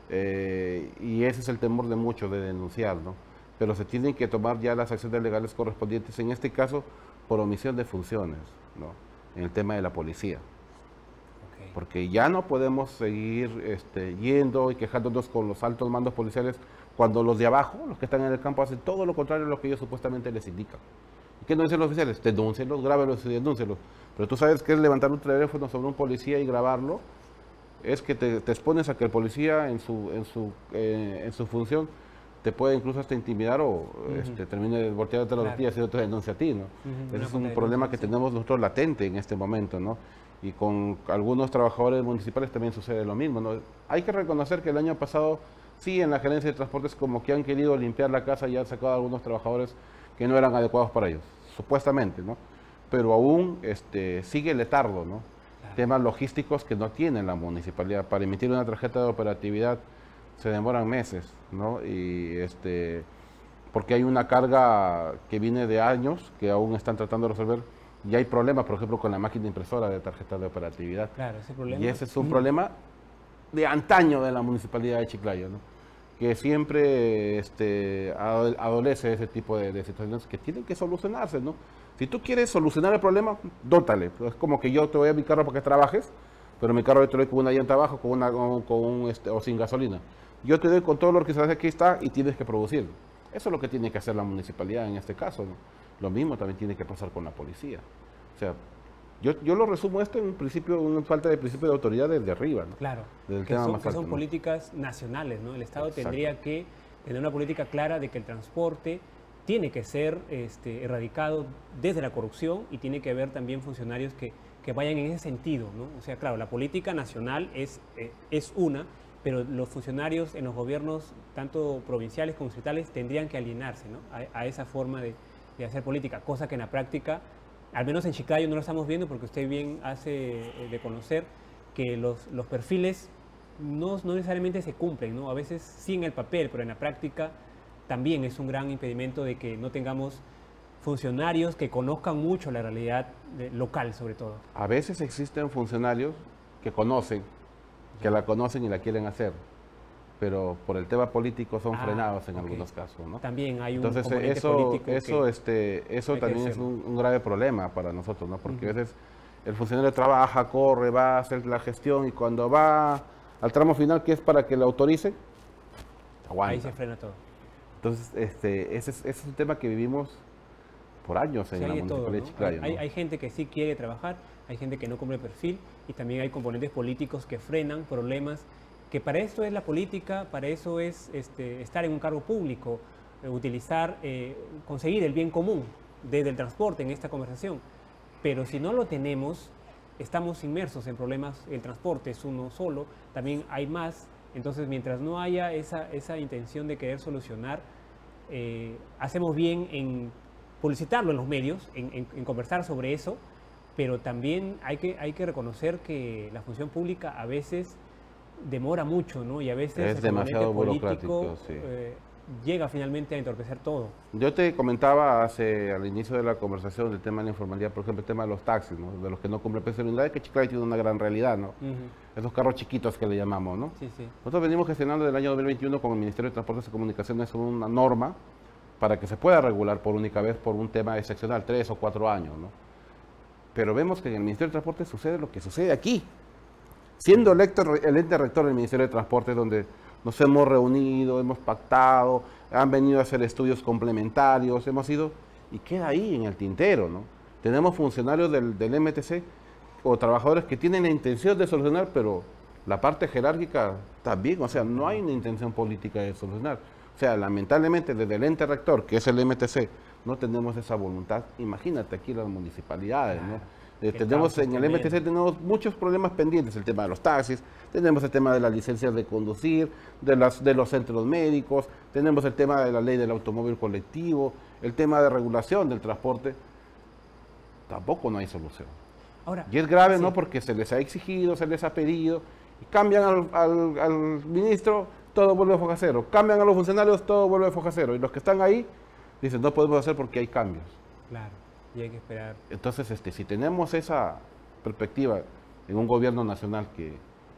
Y ese es el temor de muchos de denunciar, ¿no? Pero se tienen que tomar ya las acciones legales correspondientes, en este caso por omisión de funciones, ¿no? En el tema de la policía. Porque ya no podemos seguir yendo y quejándonos con los altos mandos policiales cuando los de abajo, los que están en el campo, hacen todo lo contrario a lo que ellos supuestamente les indican. ¿Y qué no dicen los oficiales? Denúncienlos, grábenlos y denúncienlos. Pero tú sabes que es levantar un teléfono sobre un policía y grabarlo, es que te expones a que el policía en su función te puede incluso hasta intimidar o termine volteándote las tortillas y te denuncia a ti, ¿no? Ese es un problema que tenemos nosotros latente en este momento, ¿no? Y con algunos trabajadores municipales también sucede lo mismo, ¿no? Hay que reconocer que el año pasado, sí, en la gerencia de transportes como que han querido limpiar la casa y han sacado a algunos trabajadores que no eran adecuados para ellos, supuestamente, ¿no? Pero aún sigue el letargo, ¿no? Claro. Temas logísticos que no tiene la municipalidad. Para emitir una tarjeta de operatividad se demoran meses, ¿no? Y porque hay una carga que viene de años que aún están tratando de resolver. Y hay problemas, por ejemplo, con la máquina impresora de tarjeta de operatividad. Claro, ese problema. Y ese es un problema de antaño de la municipalidad de Chiclayo, ¿no? Que siempre adolece ese tipo de situaciones que tienen que solucionarse, ¿no? Si tú quieres solucionar el problema, dótale. Es como que yo te voy a mi carro para que trabajes, pero mi carro yo te doy con una llanta abajo, o sin gasolina. Yo te doy con todo lo que sabes que aquí está y tienes que producir. Eso es lo que tiene que hacer la municipalidad en este caso, ¿no? Lo mismo también tiene que pasar con la policía. O sea, yo lo resumo esto en un principio, una falta de principio de autoridad desde arriba, ¿no? Claro, desde el que tema son, más que alto, son ¿no? políticas nacionales, ¿no? El Estado Exacto. tendría que tener una política clara de que el transporte tiene que ser erradicado desde la corrupción y tiene que haber también funcionarios que vayan en ese sentido, ¿no? O sea, claro, la política nacional es una, pero los funcionarios en los gobiernos, tanto provinciales como estatales, tendrían que alinearse, ¿no? a esa forma de hacer política, cosa que en la práctica, al menos en Chiclayo no lo estamos viendo porque usted bien hace de conocer que los perfiles no necesariamente se cumplen, ¿no? A veces sí en el papel, pero en la práctica también es un gran impedimento de que no tengamos funcionarios que conozcan mucho la realidad local, sobre todo. A veces existen funcionarios que la conocen y la quieren hacer, pero por el tema político son frenados en ok. algunos casos, ¿no? También hay un Entonces componente eso político eso hay que también es hacerlo. un grave problema para nosotros, ¿no? Porque a veces el funcionario trabaja, corre, va a hacer la gestión y cuando va al tramo final, que es para que le autorice, aguanta. Ahí se frena todo. Entonces, ese es un tema que vivimos por años Sí, en la hay de todo, Municipalidad ¿no? de Chiclayo, ¿no? Hay gente que sí quiere trabajar, hay gente que no cumple el perfil y también hay componentes políticos que frenan problemas, que para eso es la política, para eso es estar en un cargo público, conseguir el bien común desde el transporte en esta conversación. Pero si no lo tenemos, estamos inmersos en problemas, el transporte es uno solo, también hay más, entonces mientras no haya esa intención de querer solucionar, hacemos bien en publicitarlo en los medios, en conversar sobre eso, pero también hay que reconocer que la función pública a veces demora mucho, ¿no? Y a veces Es el demasiado componente político burocrático, sí. llega finalmente a entorpecer todo. Yo te comentaba al inicio de la conversación del tema de la informalidad, por ejemplo, el tema de los taxis, ¿no? De los que no cumplen precio de unidad, que Chiclayo tiene una gran realidad, ¿no? Esos carros chiquitos que le llamamos, ¿no? Sí, sí. Nosotros venimos gestionando desde el año 2021 con el Ministerio de Transportes y Comunicaciones una norma para que se pueda regular por única vez por un tema excepcional, 3 o 4 años, ¿no? Pero vemos que en el Ministerio de Transportes sucede lo que sucede aquí. Siendo electo el ente rector del Ministerio de Transportes, donde nos hemos reunido, hemos pactado, han venido a hacer estudios complementarios, hemos ido, y queda ahí en el tintero, ¿no? Tenemos funcionarios del MTC o trabajadores que tienen la intención de solucionar, pero la parte jerárquica también, o sea, no hay una intención política de solucionar. O sea, lamentablemente desde el ente rector, que es el MTC, no tenemos esa voluntad. Imagínate aquí las municipalidades, ¿no? Tenemos en el MTC tenemos muchos problemas pendientes, el tema de los taxis, tenemos el tema de las licencias de conducir, de los centros médicos, tenemos el tema de la ley del automóvil colectivo, el tema de regulación del transporte. Tampoco no hay solución. Ahora, Y es grave, sí. ¿no? Porque se les ha exigido, se les ha pedido, y cambian al ministro, todo vuelve a foja cero. Cambian a los funcionarios, todo vuelve a foja cero. Y los que están ahí dicen, no podemos hacer porque hay cambios. Claro, y hay que esperar. Entonces, si tenemos esa perspectiva en un gobierno nacional que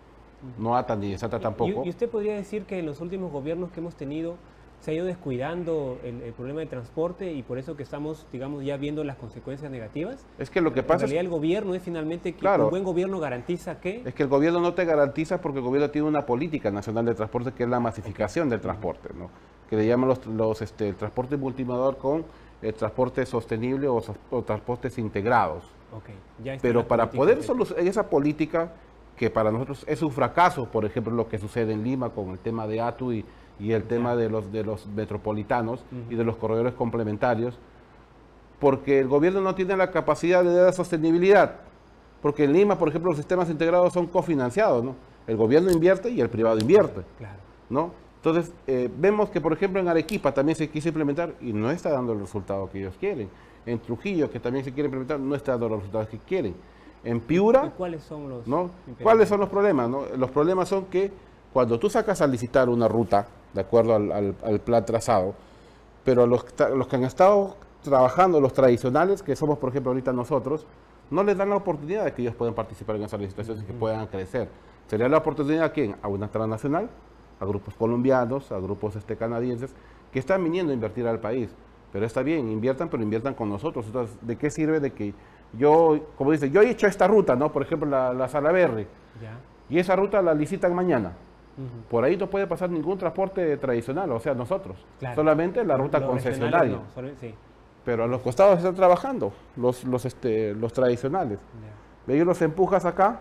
no ata ni desata tampoco, ¿Y usted podría decir que en los últimos gobiernos que hemos tenido se ha ido descuidando el problema de transporte y por eso que estamos, digamos, ya viendo las consecuencias negativas? es que lo que pasa En realidad el gobierno es finalmente que Claro. un buen gobierno garantiza que... es que el gobierno no te garantiza porque el gobierno tiene una política nacional de transporte que es la masificación del transporte, ¿no? Que le llaman el transporte multimodal con el transporte sostenible o transportes integrados. Okay, ya están Pero las para poder políticas solucionar esa política, que para nosotros es un fracaso, por ejemplo, lo que sucede en Lima con el tema de ATU y el tema de los metropolitanos y de los corredores complementarios, porque el gobierno no tiene la capacidad de dar sostenibilidad. Porque en Lima, por ejemplo, los sistemas integrados son cofinanciados, ¿no? El gobierno invierte y el privado invierte, Claro. ¿no? Entonces, vemos que, por ejemplo, en Arequipa también se quiso implementar y no está dando el resultado que ellos quieren. En Trujillo, que también se quiere implementar, no está dando los resultados que quieren. En Piura, ¿Y cuáles son los ¿no? impedimentos? ¿Cuáles son los problemas? ¿No? Los problemas son que cuando tú sacas a licitar una ruta, de acuerdo al plan trazado, pero los que han estado trabajando, los tradicionales, que somos, por ejemplo, ahorita nosotros, no les dan la oportunidad de que ellos puedan participar en esas licitaciones y que puedan crecer. ¿Sería la oportunidad a quién? A una transnacional, a grupos colombianos, a grupos canadienses, que están viniendo a invertir al país. Pero está bien, inviertan, pero inviertan con nosotros. Entonces, ¿de qué sirve de que yo, como dice, yo he hecho esta ruta, ¿no? Por ejemplo, la Salaberry, Ya. y esa ruta la licitan mañana. Ujú. Por ahí no puede pasar ningún transporte tradicional, o sea, nosotros. Claro. Solamente la ruta Los concesionaria. regionales no, sí. Pero a los costados están trabajando los tradicionales. Ya. Ellos los empujas acá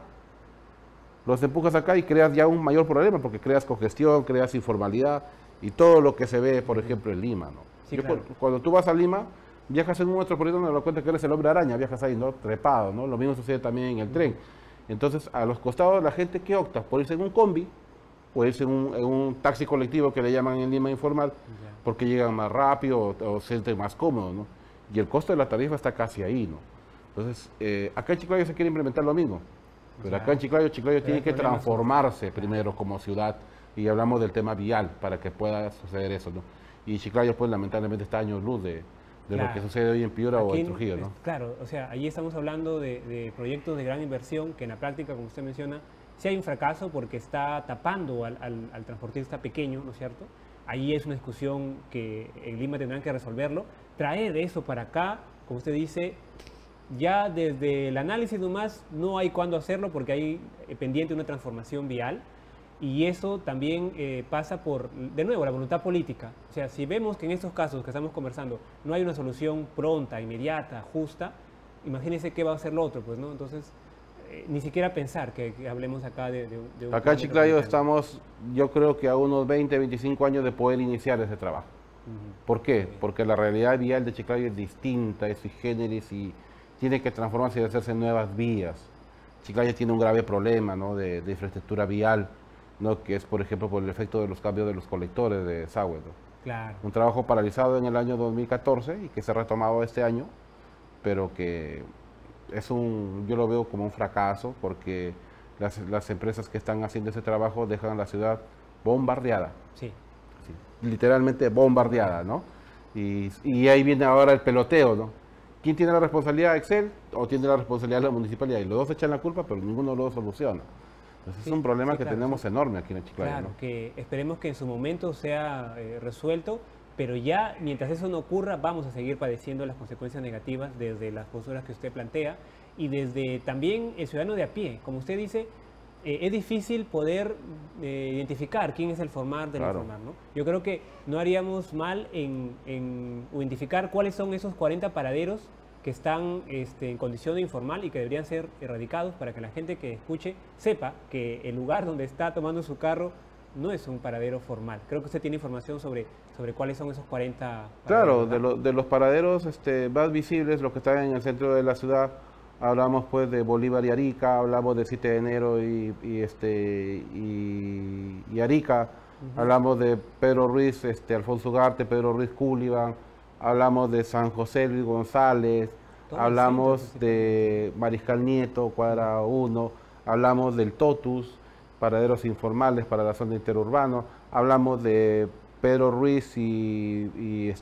y creas ya un mayor problema, porque creas congestión, creas informalidad y todo lo que se ve, por ejemplo, en Lima, ¿no? Sí, claro. Cuando tú vas a Lima, viajas en un metropolitano, te das cuenta que eres el hombre araña, viajas ahí, ¿no? Trepado, ¿no? Lo mismo sucede también en el tren. Entonces, a los costados, la gente que opta por irse en un combi, o irse en un taxi colectivo que le llaman en Lima informal, Ya. porque llegan más rápido o se sienten más cómodos, ¿no? Y el costo de la tarifa está casi ahí, ¿no? Entonces, acá en Chiclayo se quiere implementar lo mismo, pero Ya. acá en Chiclayo Pero tiene el que problema transformarse primero como ciudad, y hablamos del tema vial para que pueda suceder eso, ¿no? Y Chiclayo, pues, lamentablemente está a años luz de de lo que sucede hoy en Piura o en Trujillo, ¿no? Claro, o sea, allí estamos hablando de proyectos de gran inversión que en la práctica, como usted menciona, sí hay un fracaso porque está tapando al transportista pequeño, ¿no es cierto? Ahí es una discusión que en Lima tendrán que resolverlo. Traer eso para acá, como usted dice, ya desde el análisis nomás no hay cuándo hacerlo porque hay pendiente una transformación vial. Y eso también pasa por, de nuevo, la voluntad política. O sea, si vemos que en estos casos que estamos conversando no hay una solución pronta, inmediata, justa, imagínense qué va a hacer lo otro, pues, ¿no? Entonces, ni siquiera pensar que hablemos acá de un... Acá en Chiclayo estamos, yo creo que a unos 20, 25 años de poder iniciar ese trabajo. ¿Por qué? Porque la realidad vial de Chiclayo es distinta, es sui generis y tiene que transformarse y hacerse nuevas vías. Chiclayo tiene un grave problema, ¿no?, de infraestructura vial, ¿no?, que es, por ejemplo, por el efecto de los cambios de los colectores de desagüe, ¿no? Claro. Un trabajo paralizado en el año 2014 y que se ha retomado este año, pero que yo lo veo como un fracaso porque las empresas que están haciendo ese trabajo dejan la ciudad bombardeada. Sí. Sí, literalmente bombardeada, ¿no? Y ahí viene ahora el peloteo, ¿no? ¿Quién tiene la responsabilidad? ¿Excel o tiene la responsabilidad la municipalidad? Y los dos echan la culpa, pero ninguno lo soluciona. Entonces es un problema que tenemos enorme aquí en Chiclayo. Claro, ¿no? que esperemos que en su momento sea resuelto, pero ya mientras eso no ocurra vamos a seguir padeciendo las consecuencias negativas desde las posturas que usted plantea y desde también el ciudadano de a pie. Como usted dice, es difícil poder identificar quién es el formar del informar, ¿no? Yo creo que no haríamos mal en identificar cuáles son esos 40 paraderos que están en condición de informal y que deberían ser erradicados para que la gente que escuche sepa que el lugar donde está tomando su carro no es un paradero formal. Creo que usted tiene información sobre cuáles son esos 40 paraderos. Claro, de los paraderos más visibles, los que están en el centro de la ciudad, hablamos pues de Bolívar y Arica, hablamos de 7 de enero y Arica, hablamos de Pedro Ruiz, Alfonso Ugarte, Pedro Ruiz Cúliban, hablamos de San José Luis González, hablamos de Mariscal Nieto, cuadra 1, hablamos del Totus, paraderos informales para la zona interurbano, hablamos de Pedro Ruiz y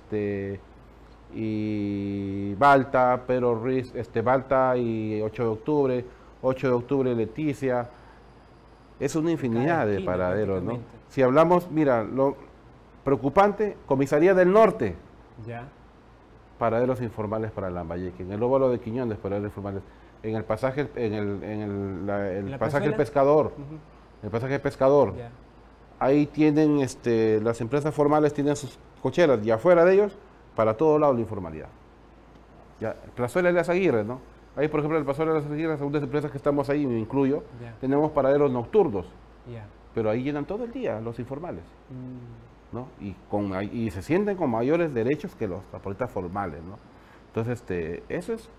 Balta, Pedro Ruiz, Balta y 8 de octubre, 8 de octubre Leticia. Es una infinidad de paraderos, ¿no? Si hablamos, mira, lo preocupante, Comisaría del Norte. Ya. Paraderos informales para Lambayeque, en el óvalo de Quiñones, paraderos informales, en el pasaje, el pasaje El Pescador, el pasaje Pescador, ya. Ahí tienen, las empresas formales tienen sus cocheras y afuera de ellos, para todo lado la informalidad. Ya, Plazuela de las Aguirres, ¿no? Ahí, por ejemplo, el Plazuela de las Aguirres, algunas empresas que estamos ahí, me incluyo, tenemos paraderos nocturnos, pero ahí llenan todo el día los informales. ¿No? Y se sienten con mayores derechos que los transportistas formales, ¿no? Entonces, eso es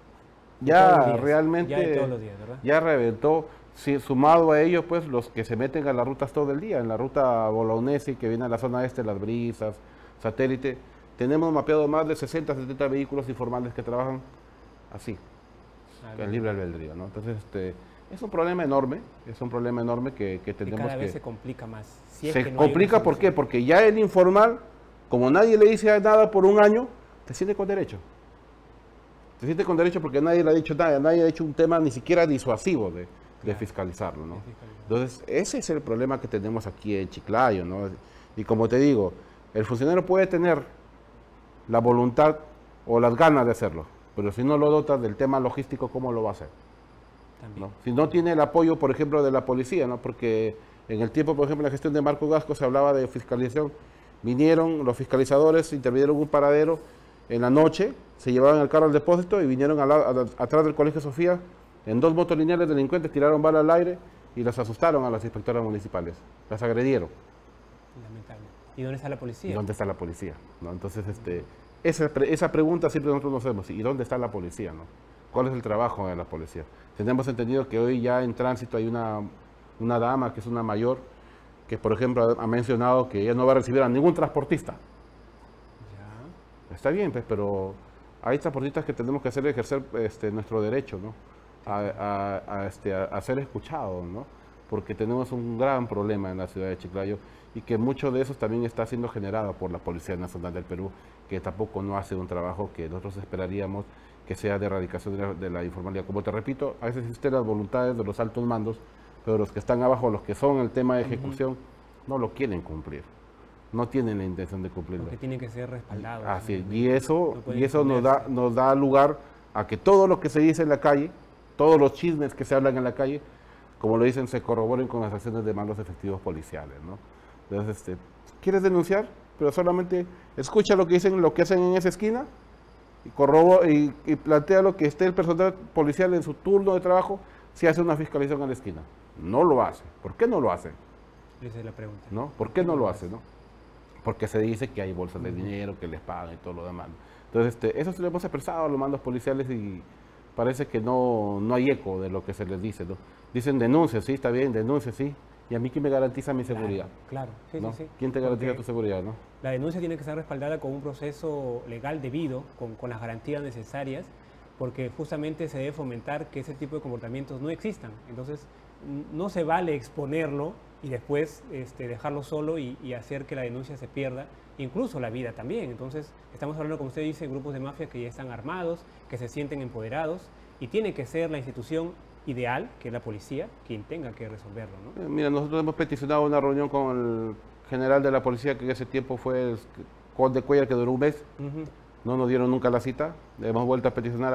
ya realmente, todos los días, ¿verdad? Ya reventó, sumado a ello, pues, los que se meten a las rutas todo el día, en la ruta Bolognesi, que viene a la zona este, Las Brisas, Satélite, tenemos mapeado más de 60, 70 vehículos informales que trabajan así, en libre albedrío, ¿no? Entonces, es un problema enorme, que tenemos y cada vez que... se complica más. Se complica, ¿por qué? Porque ya el informal, como nadie le dice nada por un año, te siente con derecho. Te siente con derecho porque nadie le ha dicho nada, nadie ha hecho un tema ni siquiera disuasivo de fiscalizarlo, ¿no? Entonces, ese es el problema que tenemos aquí en Chiclayo, ¿no? Y como te digo, el funcionario puede tener la voluntad o las ganas de hacerlo, pero si no lo dotas del tema logístico, ¿cómo lo va a hacer? ¿No? Si no tiene el apoyo, por ejemplo, de la policía, ¿no? Porque en el tiempo, por ejemplo, en la gestión de Marco Gasco se hablaba de fiscalización. Vinieron los fiscalizadores, intervinieron en un paradero en la noche, se llevaban el carro al depósito y vinieron atrás del Colegio Sofía, en 2 motolineales delincuentes, tiraron bala al aire y las asustaron a las inspectoras municipales. Las agredieron. Lamentable. ¿Y dónde está la policía? ¿Y dónde está la policía? ¿No? Entonces, esa pregunta siempre nosotros nos hacemos. ¿Y dónde está la policía? ¿No? ¿Cuál es el trabajo de la policía? Tenemos entendido que hoy ya en tránsito hay una dama que es una mayor, que por ejemplo ha mencionado que ella no va a recibir a ningún transportista. Ya. Está bien, pues, pero hay transportistas que tenemos que ejercer nuestro derecho, ¿no? A ser escuchados, ¿no? porque tenemos un gran problema en la ciudad de Chiclayo y que mucho de eso también está siendo generado por la Policía Nacional del Perú, que tampoco no hace un trabajo que nosotros esperaríamos que sea de erradicación de la informalidad. Como te repito, a veces existen las voluntades de los altos mandos, pero los que están abajo, los que son el tema de ejecución, no lo quieren cumplir, no tienen la intención de cumplirlo. Porque tienen que ser respaldados. Así, y eso nos da lugar a que todo lo que se dice en la calle, todos los chismes que se hablan en la calle, como lo dicen, se corroboren con las acciones de malos efectivos policiales, ¿no? Entonces, ¿quieres denunciar? Pero solamente escucha lo que dicen, lo que hacen en esa esquina y plantea lo que esté el personal policial en su turno de trabajo si hace una fiscalización a la esquina. No lo hace. ¿Por qué no lo hace? Esa es la pregunta. ¿No? ¿Por qué no lo hace? ¿No? Porque se dice que hay bolsas de dinero, que les pagan y todo lo demás. Entonces, eso se lo hemos expresado a los mandos policiales y parece que no hay eco de lo que se les dice, ¿no? Dicen denuncia, sí, está bien, denuncia, sí. ¿Y a mí quién me garantiza mi seguridad? Claro, sí, ¿no? sí. ¿Quién te garantiza tu seguridad, no? La denuncia tiene que estar respaldada con un proceso legal debido, con las garantías necesarias, porque justamente se debe fomentar que ese tipo de comportamientos no existan. Entonces, no se vale exponerlo y después dejarlo solo y hacer que la denuncia se pierda, incluso la vida también. Entonces, estamos hablando, como usted dice, grupos de mafia que ya están armados, que se sienten empoderados, y tiene que ser la institución ideal, que es la policía, quien tenga que resolverlo, ¿no? Mira, nosotros hemos peticionado una reunión con el general de la policía, que en ese tiempo fue el conde Cuellar, que duró un mes. No nos dieron nunca la cita. Hemos vuelto a peticionar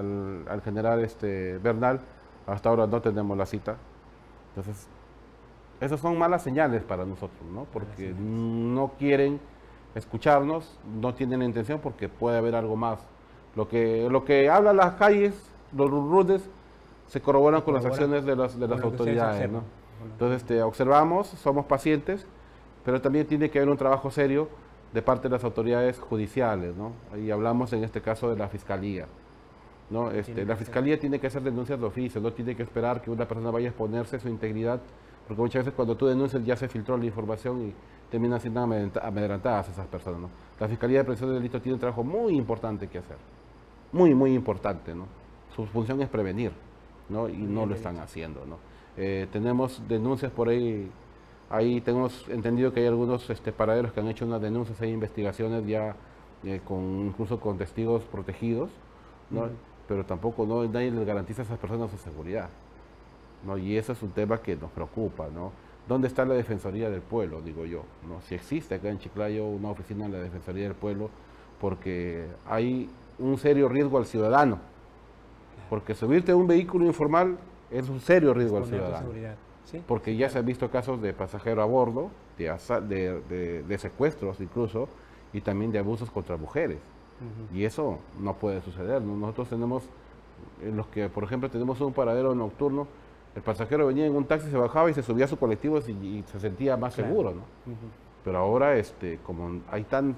al general Bernal. Hasta ahora no tenemos la cita. Entonces, esas son malas señales para nosotros, ¿no? Porque no quieren escucharnos, no tienen la intención porque puede haber algo más. Lo que hablan las calles, los rudes, se corroboran con las acciones de las autoridades, ¿no? Entonces, observamos, somos pacientes, pero también tiene que haber un trabajo serio de parte de las autoridades judiciales, ¿no? Y hablamos en este caso de la Fiscalía, ¿no? La Fiscalía tiene que hacer denuncias de oficio, no tiene que esperar que una persona vaya a exponerse su integridad, porque muchas veces cuando tú denuncias ya se filtró la información y terminan siendo amedrentadas esas personas, ¿no? La Fiscalía de Prevención de Delitos tiene un trabajo muy importante que hacer, muy, muy importante, ¿no? Su función es prevenir, ¿no? Y no lo están haciendo, ¿no? Tenemos denuncias por ahí tenemos entendido que hay algunos paraderos que han hecho unas denuncias, hay investigaciones ya incluso con testigos protegidos, ¿no? Pero tampoco nadie les garantiza a esas personas su seguridad, ¿no? Y eso es un tema que nos preocupa, ¿no? ¿Dónde está la Defensoría del Pueblo, digo yo, ¿no? Si existe acá en Chiclayo una oficina de la Defensoría del Pueblo, porque hay un serio riesgo al ciudadano, porque subirte a un vehículo informal es un serio riesgo al ciudadano. ¿Sí? Porque ya se han visto casos de pasajero a bordo, de secuestros incluso, y también de abusos contra mujeres. Y eso no puede suceder, ¿no? Nosotros tenemos, en los que por ejemplo tenemos un paradero nocturno, el pasajero venía en un taxi, se bajaba y se subía a su colectivo y se sentía más seguro, ¿no? Pero ahora, como hay tanto,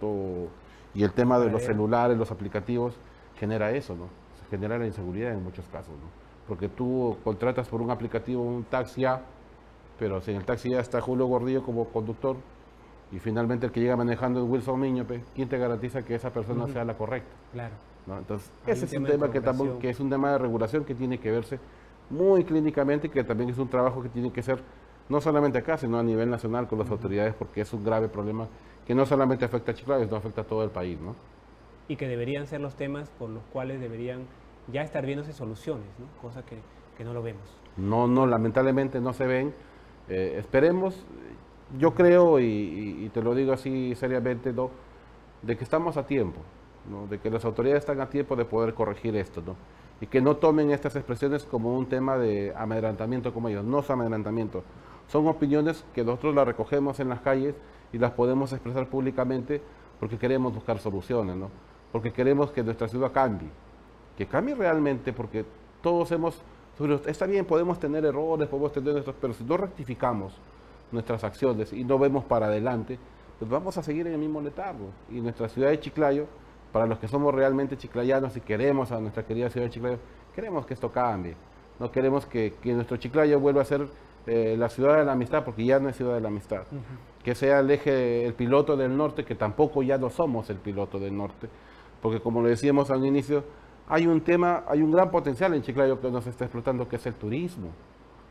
y el tema de los celulares, los aplicativos, genera eso, ¿no? Se genera la inseguridad en muchos casos, ¿no? Porque tú contratas por un aplicativo un taxi A, pero si en el taxi ya está Julio Gordillo como conductor, y finalmente el que llega manejando es Wilson Miño, ¿quién te garantiza que esa persona sea la correcta? Claro. ¿No? Entonces, ese es un tema que es un tema de regulación que tiene que verse muy clínicamente, que también es un trabajo que tiene que ser no solamente acá, sino a nivel nacional con las autoridades, porque es un grave problema que no solamente afecta a Chiclayo, sino afecta a todo el país, ¿no? Y que deberían ser los temas por los cuales deberían ya estar viéndose soluciones, ¿no? Cosa que no lo vemos. No, lamentablemente no se ven. Esperemos, yo creo, y te lo digo así seriamente, ¿no? De que estamos a tiempo, ¿no? De que las autoridades están a tiempo de poder corregir esto, ¿no? Y que no tomen estas expresiones como un tema de amedrentamiento como ellos. No es amedrentamiento, son opiniones que nosotros las recogemos en las calles y las podemos expresar públicamente porque queremos buscar soluciones, ¿no? Porque queremos que nuestra ciudad cambie. Que cambie realmente, porque todos está bien, podemos tener errores, podemos tener nuestros, pero si no rectificamos nuestras acciones y no vemos para adelante, pues vamos a seguir en el mismo letargo. Y nuestra ciudad de Chiclayo, para los que somos realmente chiclayanos y queremos a nuestra querida ciudad de Chiclayo, queremos que esto cambie. No queremos que nuestro Chiclayo vuelva a ser la ciudad de la amistad, porque ya no es ciudad de la amistad. Que sea el piloto del norte, que tampoco ya no somos el piloto del norte, porque como lo decíamos al inicio, hay un gran potencial en Chiclayo que nos está explotando, que es el turismo.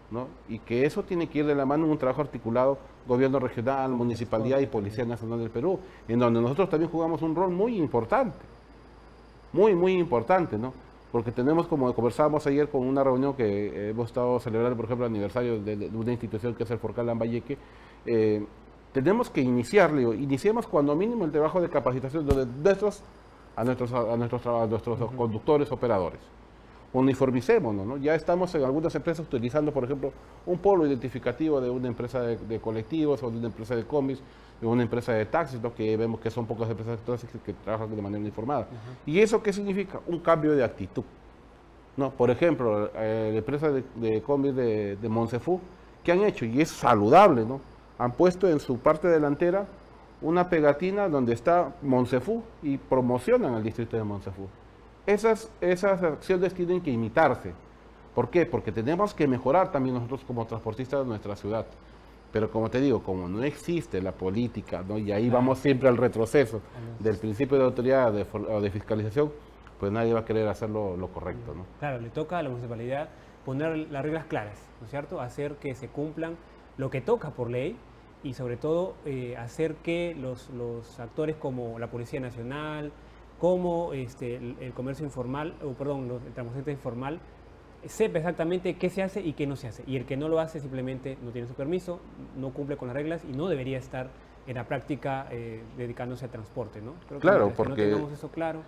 ¿no? Y que eso tiene que ir de la mano en un trabajo articulado, gobierno regional, municipalidad y Policía Nacional del Perú, en donde nosotros también jugamos un rol muy importante, muy importante, ¿no? Porque tenemos, como conversábamos ayer con una reunión que hemos estado celebrando, por ejemplo, el aniversario de una institución que es el Forcal Lambayeque, tenemos que iniciemos cuando mínimo el trabajo de capacitación de nuestros conductores, operadores. Uniformicémonos, ¿no? Ya estamos en algunas empresas utilizando, por ejemplo, un polo identificativo de una empresa de colectivos o de una empresa de combis, de una empresa de taxis, ¿no? Que vemos que son pocas empresas de taxis que trabajan de manera uniformada. ¿Y eso qué significa? Un cambio de actitud, ¿no? Por ejemplo, la empresa de combis de Monsefú, ¿qué han hecho? Y es saludable, ¿no? Han puesto en su parte delantera una pegatina donde está Monsefú y promocionan al distrito de Monsefú. Esas acciones tienen que imitarse. ¿Por qué? Porque tenemos que mejorar también nosotros como transportistas de nuestra ciudad. Pero como te digo, como no existe la política, ¿no? Y ahí vamos siempre al retroceso del principio de autoridad o de fiscalización, pues nadie va a querer hacer lo correcto, ¿no? Claro, le toca a la municipalidad poner las reglas claras, ¿no es cierto? Hacer que se cumplan lo que toca por ley y sobre todo hacer que los actores como la Policía Nacional, como el comercio informal, el transporte informal, sepa exactamente qué se hace y qué no se hace. Y el que no lo hace simplemente no tiene su permiso, no cumple con las reglas y no debería estar en la práctica dedicándose al transporte, ¿no? Creo que claro, porque no tengamos eso claro.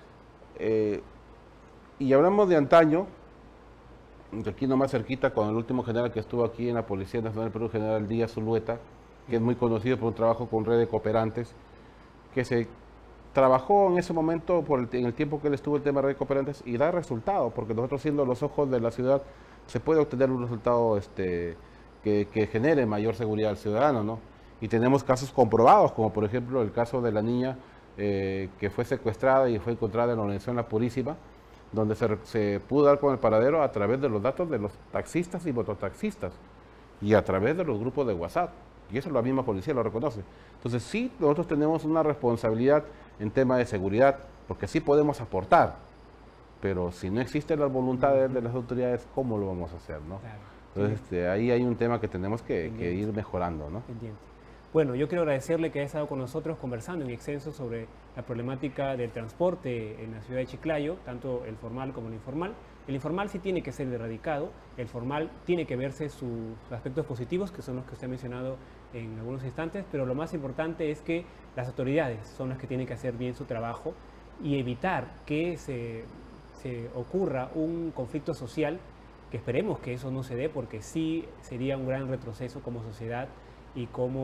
Y hablamos de antaño, de aquí nomás cerquita, con el último general que estuvo aquí en la Policía Nacional del Perú, general Díaz Zulueta, que es muy conocido por un trabajo con red de cooperantes, que se trabajó en ese momento, en el tiempo que él estuvo el tema de red de cooperantes, y da resultado, porque nosotros siendo los ojos de la ciudad, se puede obtener un resultado que genere mayor seguridad al ciudadano, ¿no? Y tenemos casos comprobados, como por ejemplo el caso de la niña que fue secuestrada y fue encontrada en la Organización La Purísima, donde se pudo dar con el paradero a través de los datos de los taxistas y mototaxistas, y a través de los grupos de WhatsApp. Y eso la misma policía lo reconoce. Entonces sí, nosotros tenemos una responsabilidad en tema de seguridad, porque sí podemos aportar, pero si no existen las voluntades de las autoridades, ¿cómo lo vamos a hacer, no? Claro. Entonces ahí hay un tema que tenemos que ir mejorando, ¿no? Pendiente. Bueno, yo quiero agradecerle que haya estado con nosotros conversando en extenso sobre la problemática del transporte en la ciudad de Chiclayo, tanto el formal como el informal. El informal sí tiene que ser erradicado, el formal tiene que verse sus aspectos positivos, que son los que usted ha mencionado en algunos instantes, pero lo más importante es que las autoridades son las que tienen que hacer bien su trabajo y evitar que se ocurra un conflicto social, que esperemos que eso no se dé, porque sí sería un gran retroceso como sociedad y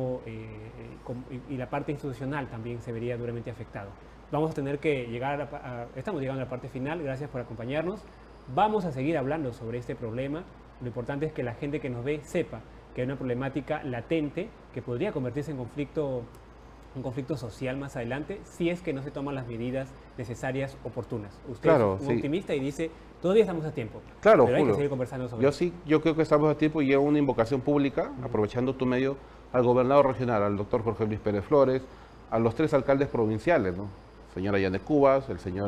la parte institucional también se vería duramente afectado. Vamos a tener que llegar estamos llegando a la parte final, gracias por acompañarnos. Vamos a seguir hablando sobre este problema. Lo importante es que la gente que nos ve sepa que hay una problemática latente que podría convertirse en un conflicto social más adelante si es que no se toman las medidas necesarias oportunas. Usted claro, es un optimista y dice, todavía estamos a tiempo. Claro, pero hay Julio, que seguir conversando sobre eso. Yo creo que estamos a tiempo y hago una invocación pública, aprovechando tu medio, al gobernador regional, al doctor Jorge Luis Pérez Flores, a los 3 alcaldes provinciales, ¿no? Señora Yane Cubas, el señor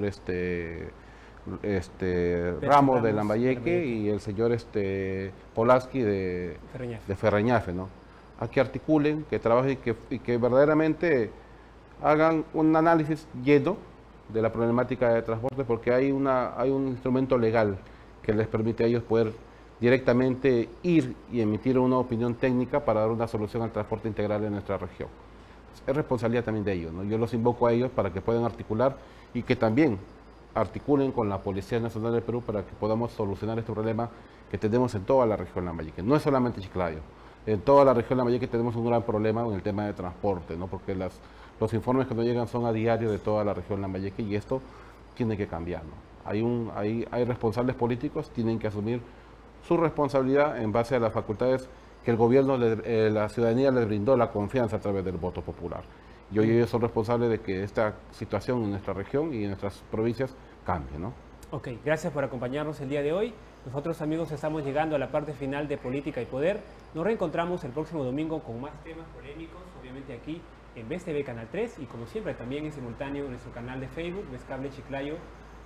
Ramos de Lambayeque y el señor Polaski de Ferreñafe, ¿no? A que articulen, que trabajen y que verdaderamente hagan un análisis lleno de la problemática de transporte, porque hay un instrumento legal que les permite a ellos poder directamente ir y emitir una opinión técnica para dar una solución al transporte integral en nuestra región. Es responsabilidad también de ellos, ¿no? Yo los invoco a ellos para que puedan articular y que también articulen con la Policía Nacional del Perú para que podamos solucionar este problema que tenemos en toda la región Lambayeque. No es solamente Chiclayo, en toda la región Lambayeque tenemos un gran problema con el tema de transporte, ¿no? Porque los informes que nos llegan son a diario de toda la región Lambayeque y esto tiene que cambiar, ¿no? Hay responsables políticos, tienen que asumir su responsabilidad en base a las facultades que el gobierno, la ciudadanía les brindó la confianza a través del voto popular. Y hoy ellos son responsables de que esta situación en nuestra región y en nuestras provincias cambie, ¿no? Ok, gracias por acompañarnos el día de hoy. Nosotros, amigos, estamos llegando a la parte final de Política y Poder. Nos reencontramos el próximo domingo con más temas polémicos, obviamente aquí en Ves TV Canal 3 y como siempre también en simultáneo en nuestro canal de Facebook, Ves Cable Chiclayo,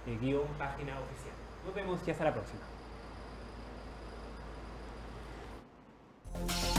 página oficial. Nos vemos y hasta la próxima. Chao.